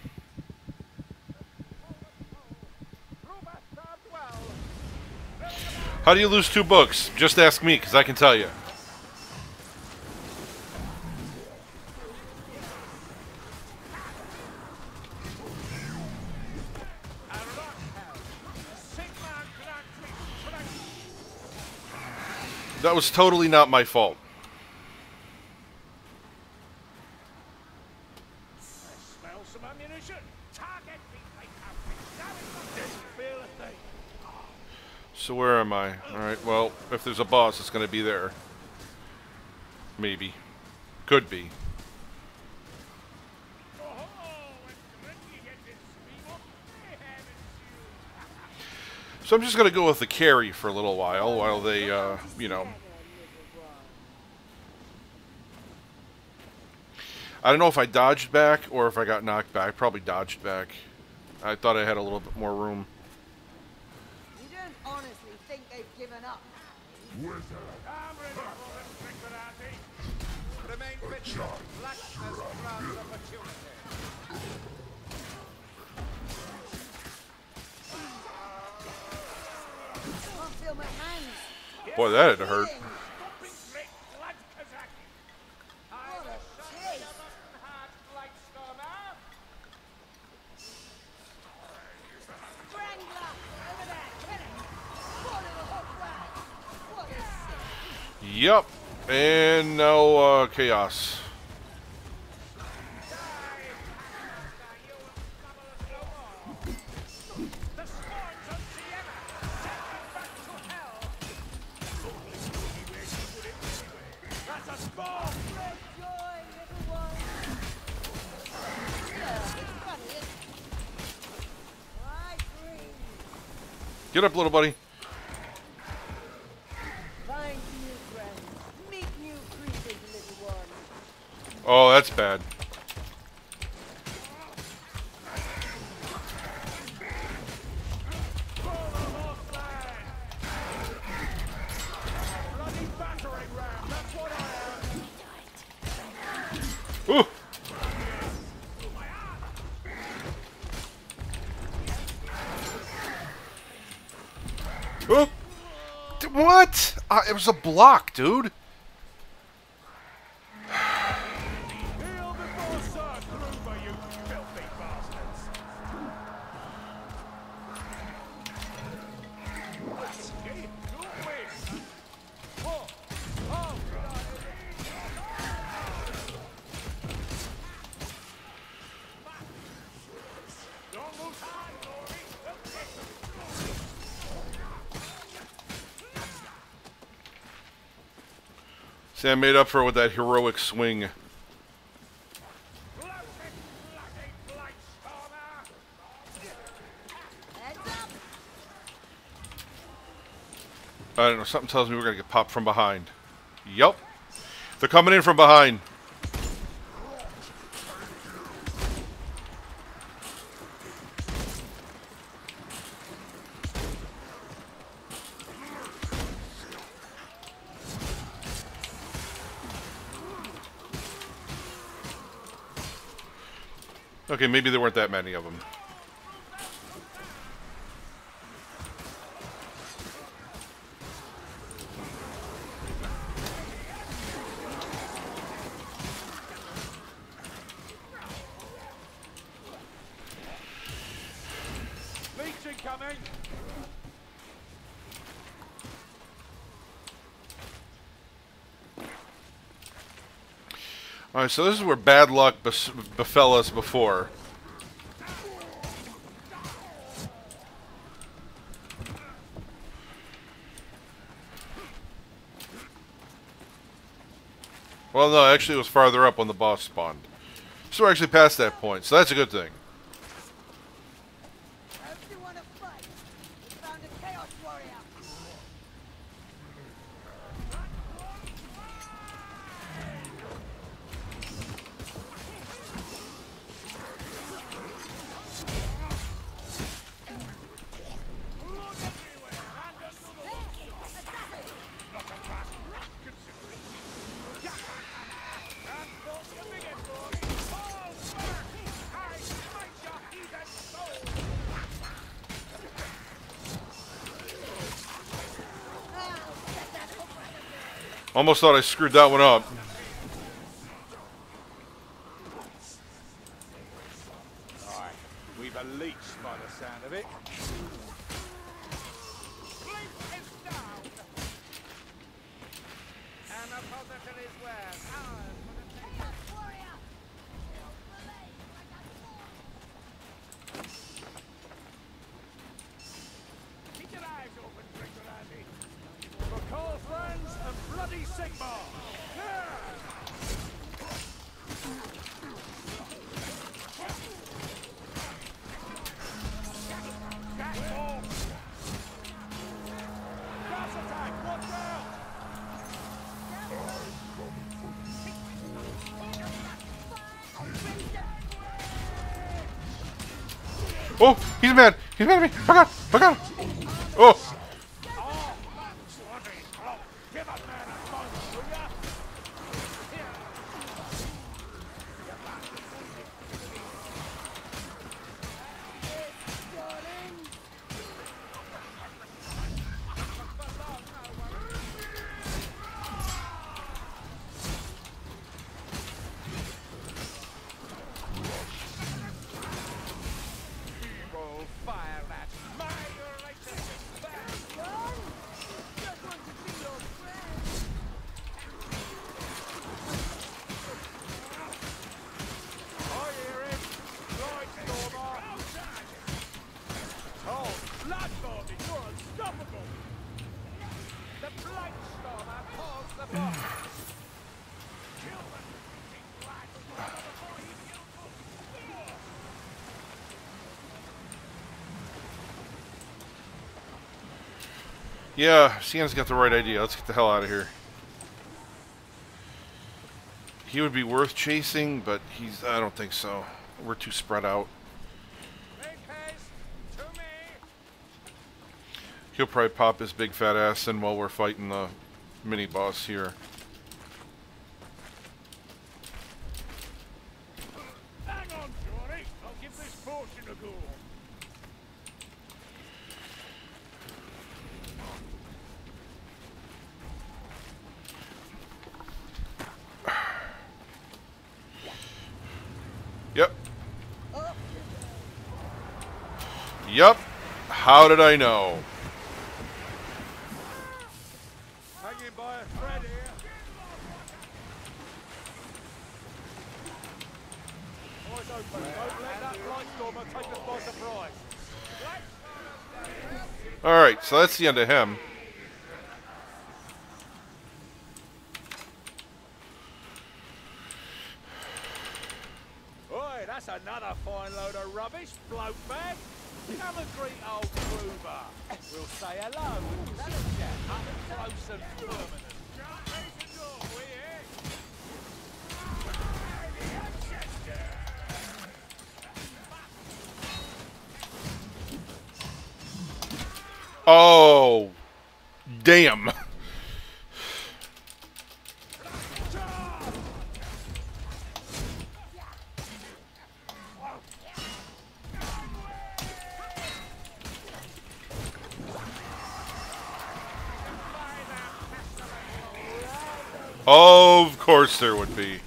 How do you lose 2 books? Just ask me, because I can tell you. That was totally not my fault. Smell some ammunition. Target me, like feel a thing. So where am I? Alright, well, if there's a boss, it's going to be there. Maybe. Could be. So I'm just going to go with the carry for a little while they, you know. I don't know if I dodged back or if I got knocked back. Probably dodged back. I thought I had a little bit more room. You don't honestly think they've given up? I'm ready for them trick Remain vigilant. Black has ground opportunity. I can't feel my hands. Boy, that had to hurt. What a taste. Strangler, over there, hit it. What a hook rag. What a sick. Yep. And no chaos. Get up, little buddy. Find new friends. Meet new creatures, little one. Oh, that's bad. Ooh. Oh. What? It was a block, dude. Kneel before Sir Kruber, you filthy bastards. Whiskey, you win. Whoa. Oh, Sam made up for it with that heroic swing. I don't know, something tells me we're gonna get popped from behind. Yup. They're coming in from behind. Okay, maybe there weren't that many of them. Leech incoming! Alright, so this is where bad luck befell us before. Well, no, actually it was farther up when the boss spawned. So we're actually past that point, so that's a good thing. Everyone a fight. We found a chaos warrior. Almost thought I screwed that one up. Alright, we've a leech by the sound of it. Leech is down! And the position is where? Ours for the chaos warrior! Keep your eyes open, Drinker Andy. For Cole's friends and bloody Sigmar! Yeah! Gas ball! Gas attack! Watch out! Oh, he's mad! He's mad at me! Fuck out! Fuck out! Oh! Give a man a moment, will ya? Evil fire that migrated back. Just want to be your friend. I hear him. Right, Stormer. Oh, Bloodborne, you're unstoppable. The Blight Stormer calls the boss. Kill the Black Stormer before he kills us. Yeah, Sam's got the right idea. Let's get the hell out of here. He would be worth chasing, but I don't think so. We're too spread out. Make haste to me. He'll probably pop his big fat ass in while we're fighting the mini boss here. Hang on, Johnny. I'll give this potion a go. Yep. Yep. How did I know? Hanging by a thread here. Eyes open. Don't let that Blight Stormer take us by surprise. Alright, so that's the end of him. fine load of rubbish, bloke bag. Come and greet old Kruber. We'll say hello. That'll get up close and permanent. Can't raise the door, we here? Oh, damn. Of course there would be.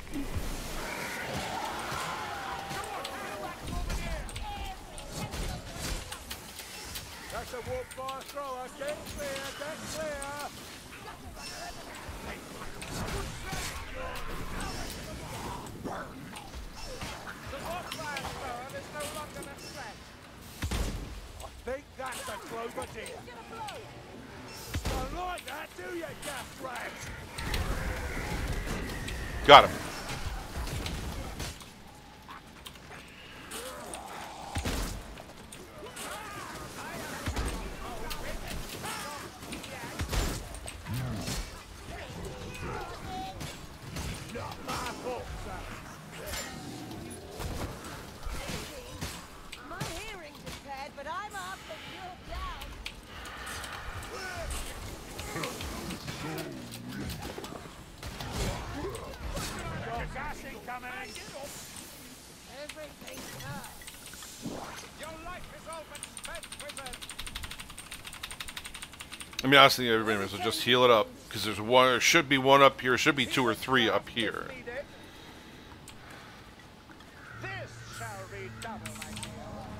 That's a walk by a thrower. Get clear, get clear. The walk by a thrower is no longer a threat. I think that's a Kruber deer. Don't like that, do you, gas rat? Got him. Not my fault, sir. My hearing's impaired, but I'm up and you're down. Got gas incoming. Everything's up. Your life is all but spent, wizard. I mean, honestly, everybody might as well just heal it up, because there's one. There should be one up here. Should be 2 or 3 up here. Need it. This shall be double, my dear.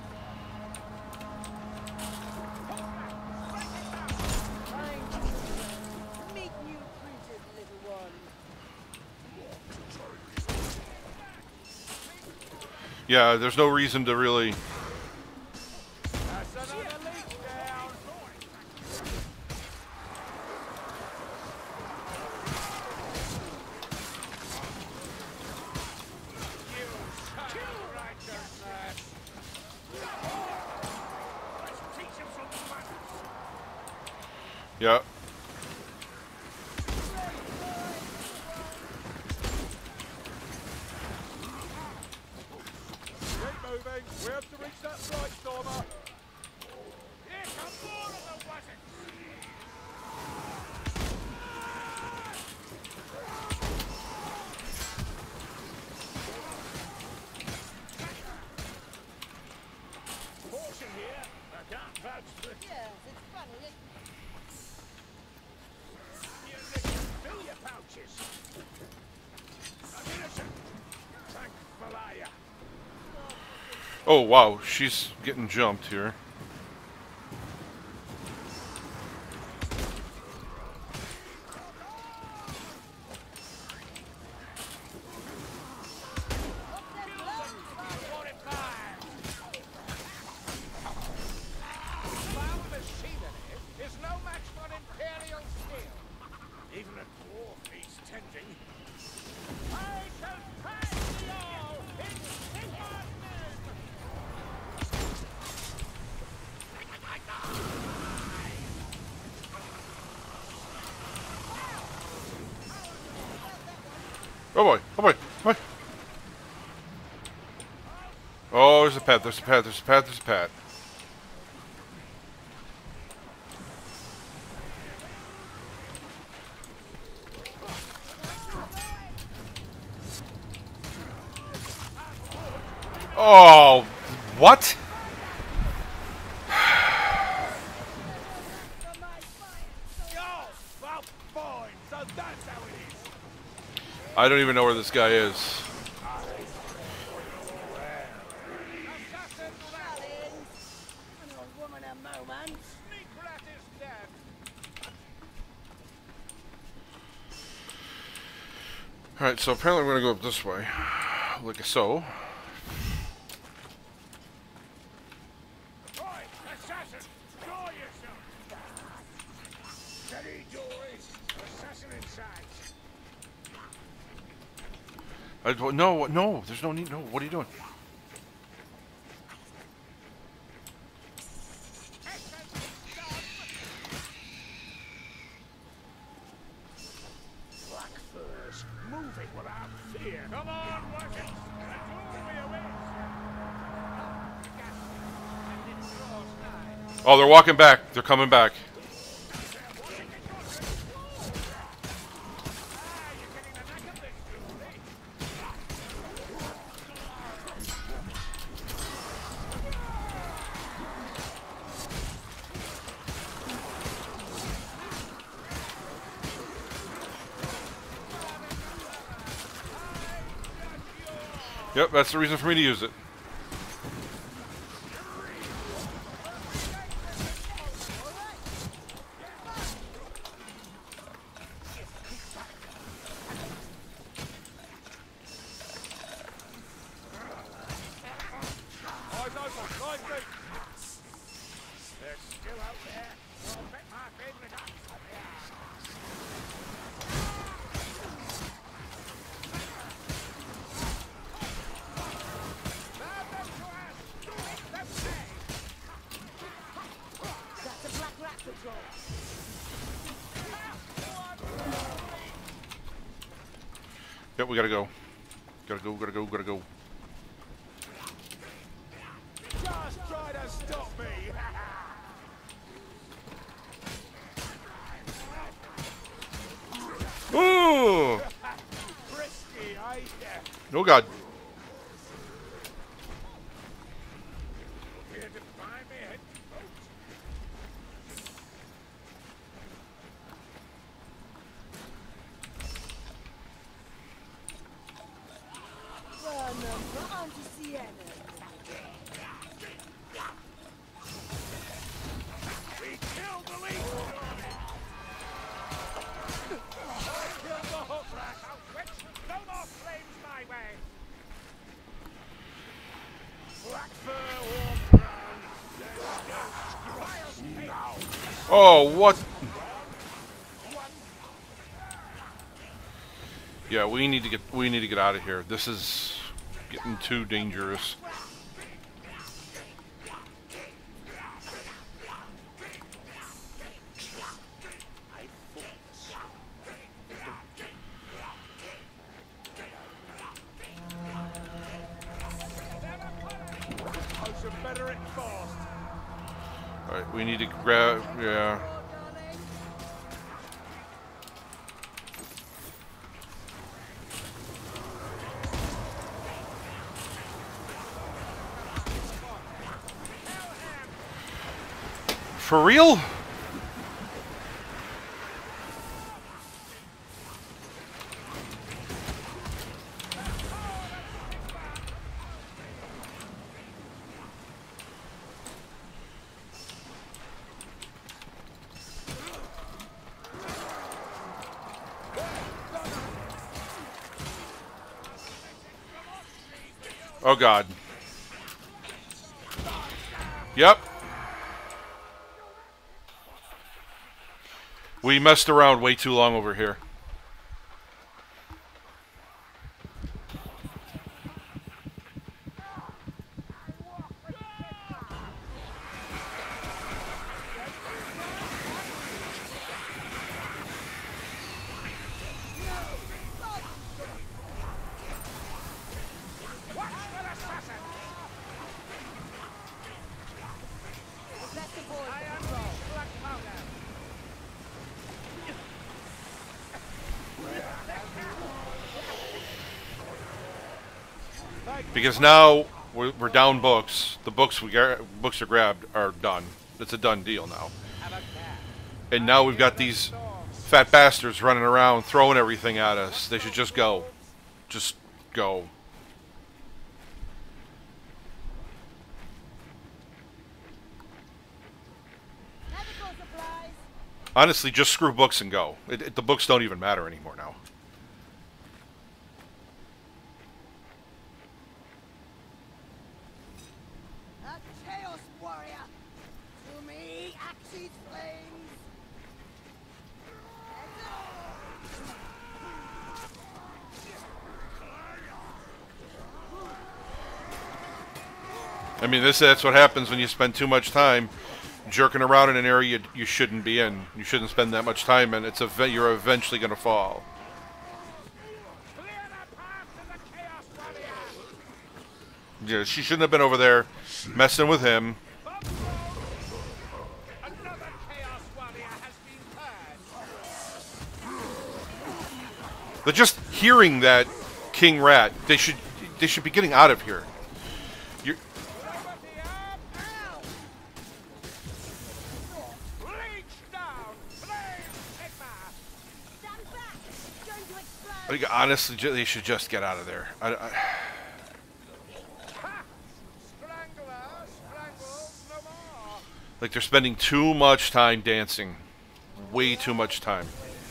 Thank you. Meet you, printed little one. Yeah, there's no reason to really. That's another leak down. You son of righteousness. Let's teach him some manners. Yeah. Keep moving. We have to reach that flight stormer. Here come more of the wizards. Caution here. I can't vouch for Yes, it's funny. you. Fill your pouches. Ammunition. Thank Valaya. Oh wow, she's getting jumped here. Is no match for an imperial steel. Even a dwarf needs tending. I shall pass the all in Sigmar's name. Oh boy, oh boy, oh boy. Oh, there's a pet, there's a pet, there's a pet, there's a pet. Oh, what? Oh, well, fine. So that's how it is. I don't even know where this guy is. Assassin rat. An old woman a moment. Sneak rat is dead. Alright, so apparently we're gonna go up this way. Like so. Right, assassin, draw yourself. Steady, Dory. Assassin in sight. No, no, there's no need. No, what are you doing? Oh, they're walking back. They're coming back. Yep, that's the reason for me to use it. Yep, we gotta go. Gotta go, gotta go, gotta go. Just try to stop me! Ooh! Risky, eh? Oh god. Here to find me head. We killed the lead! Killed the hook rat! Outwit! No more flames my way! Black fur, warm brown. There's no now. Oh, what? Yeah, we need to get out of here. This is getting too dangerous. Potion better enforced. Alright, we need to grab, yeah. For real? Oh god. Yep. We messed around way too long over here. Because now we're down books. The books books are grabbed are done. It's a done deal now. And now we've got these fat bastards running around throwing everything at us. They should just go. Just go. Honestly, just screw books and go. The books don't even matter anymore now. I mean, that's what happens when you spend too much time jerking around in an area you shouldn't be in. You shouldn't spend that much time in. You're eventually going to fall. Yeah, she shouldn't have been over there messing with him. But just hearing that king rat, they should be getting out of here. You're, like, honestly, they should just get out of there. Like, they're spending too much time dancing. Way too much time.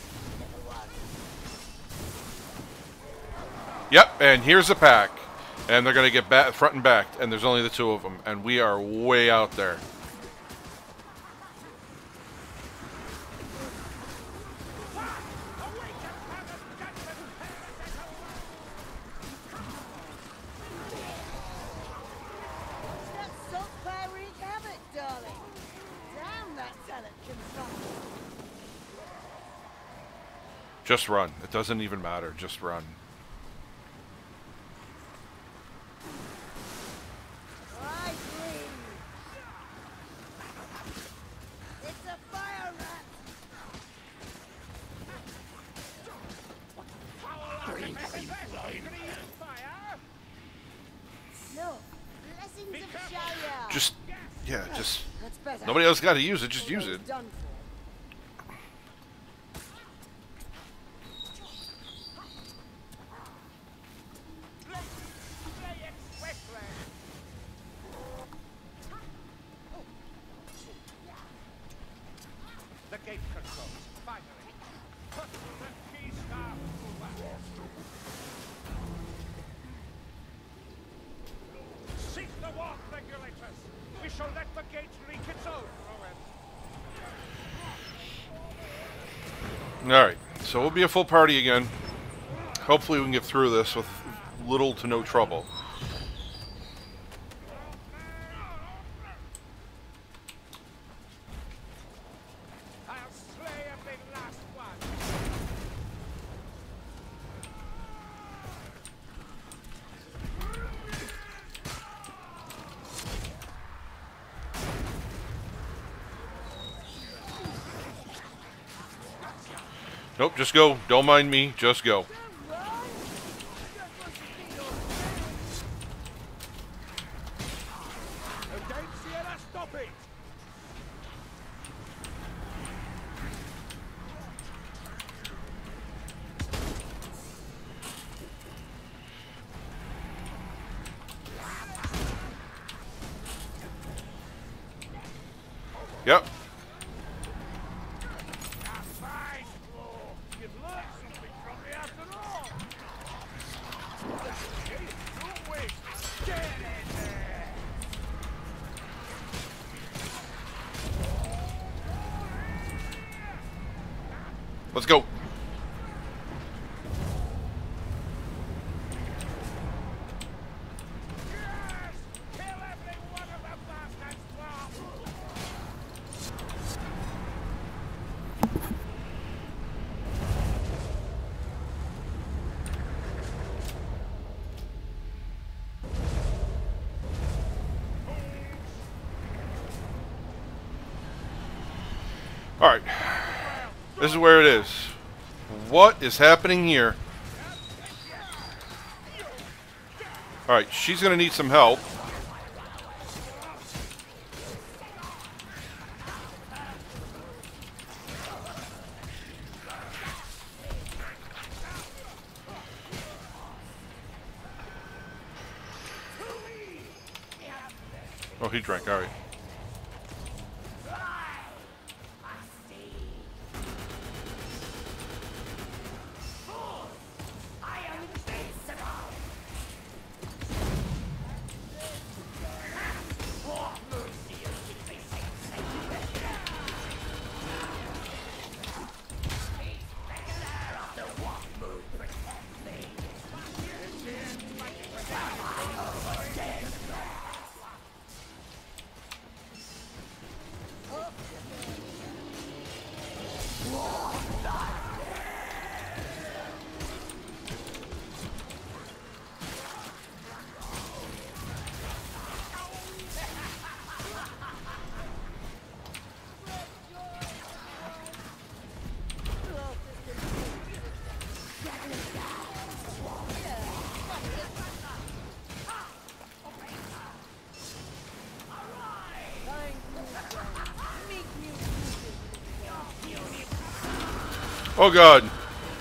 Yep, and here's a pack. And they're going to get back, front and back. And there's only the two of them. And we are way out there. Just run. It doesn't even matter. Just run. It's a fire rat. No, blessings of Shaya. Just, yeah, just. That's better. Nobody else got to use it. Just use it. Done for. The gate controls, finally. Put the key staff over. Seek the warp regulators. We shall let the gate leak its own ruin. Alright, so we'll be a full party again. Hopefully we can get through this with little to no trouble. I'll slay every last one. Nope, just go. Don't mind me. Just go. Against Sierra, stop it! Yep. You've learned something from me after all. Don't wait. Get in there. Let's go. Yes! Kill every one of the bastards, Bob! Alright. This is where it is. What is happening here? Alright, she's going to need some help. Oh, he drank. Alright. Oh god.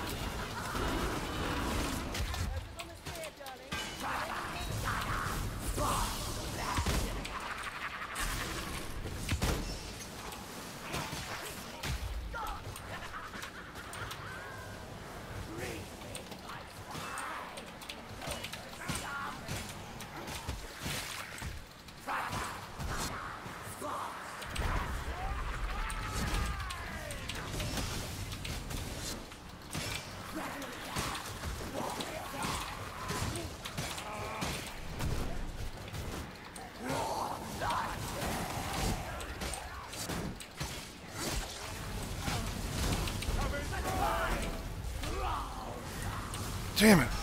Damn it.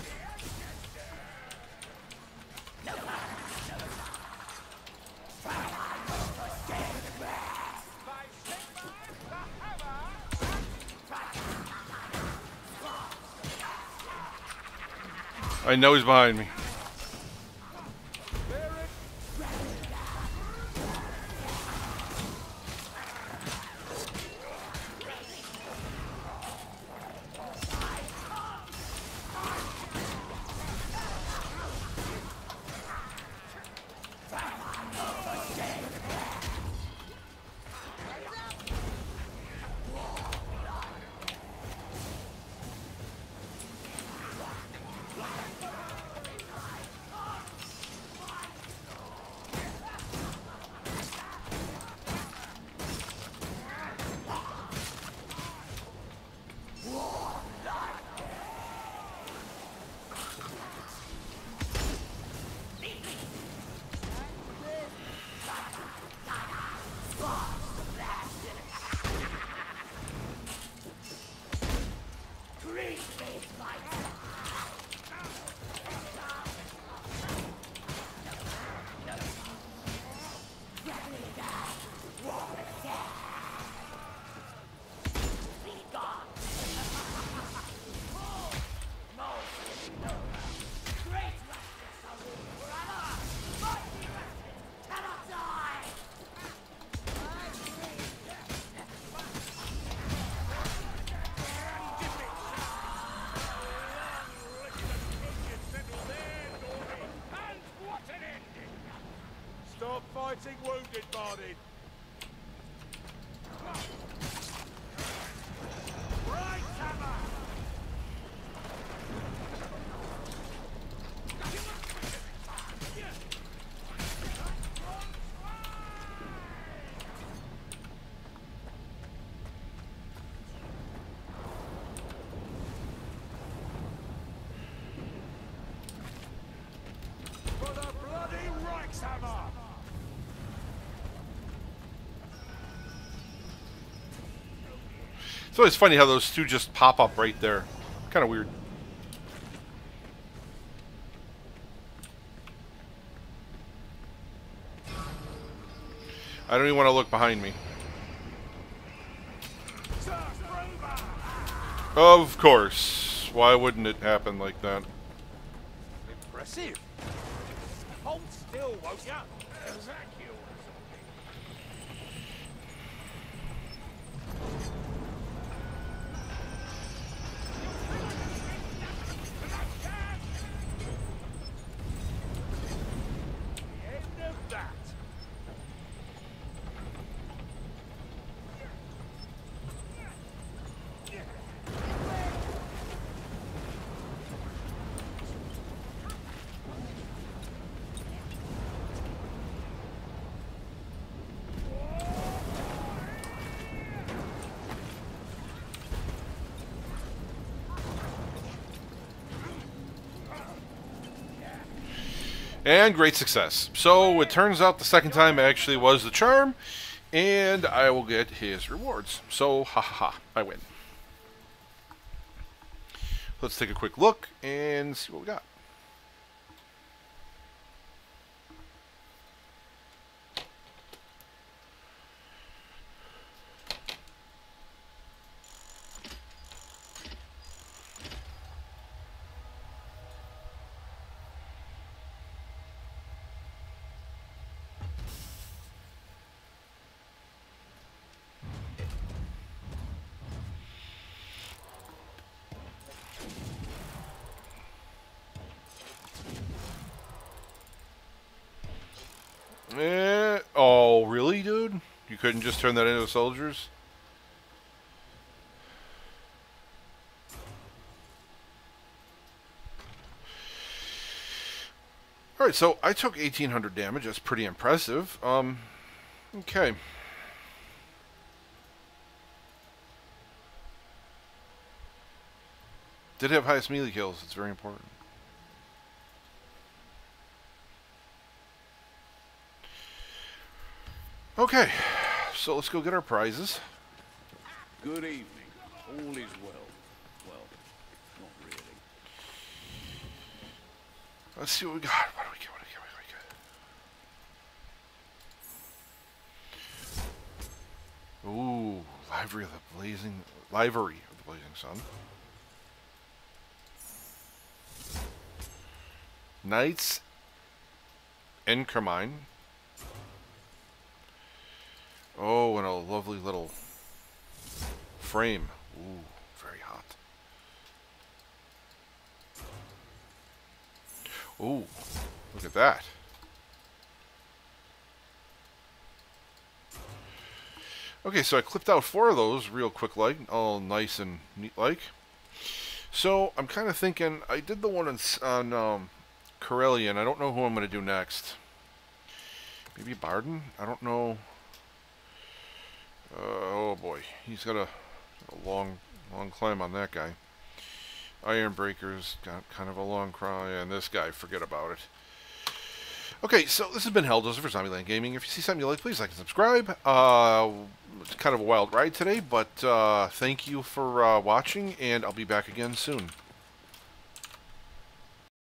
I know he's behind me. Stop fighting wounded, Bardin. Right hammer! For the bloody Reichshammer! It's always funny how those two just pop up right there. Kind of weird. I don't even want to look behind me. Of course. Why wouldn't it happen like that? Impressive. Hold still, won't ya? The end of that. And great success. So it turns out the second time actually was the charm, and I will get his rewards. So, ha ha ha, I win. Let's take a quick look and see what we got. Oh, really, dude? You couldn't just turn that into soldiers? Alright, so I took 1,800 damage. That's pretty impressive. Okay. Did have highest melee kills. It's very important. Okay, so let's go get our prizes. Good evening. All is well. Well, not really. Let's see what we got. What do we get? What do we get? What do we get? Ooh, Livery of the Blazing Sun. Knights in Carmine. Oh, and a lovely little frame. Ooh, very hot. Ooh, look at that. Okay, so I clipped out 4 of those real quick like, all nice and neat like. So I'm kind of thinking, I did the one on Corellian. I don't know who I'm going to do next. Maybe Barden? I don't know. Oh boy, he's got a long climb on that guy. Ironbreaker's got kind of a long cry, and this guy, forget about it. Okay, so this has been Helldozer for Zombieland Gaming. If you see something you like, please like and subscribe. It's kind of a wild ride today, but thank you for watching, and I'll be back again soon.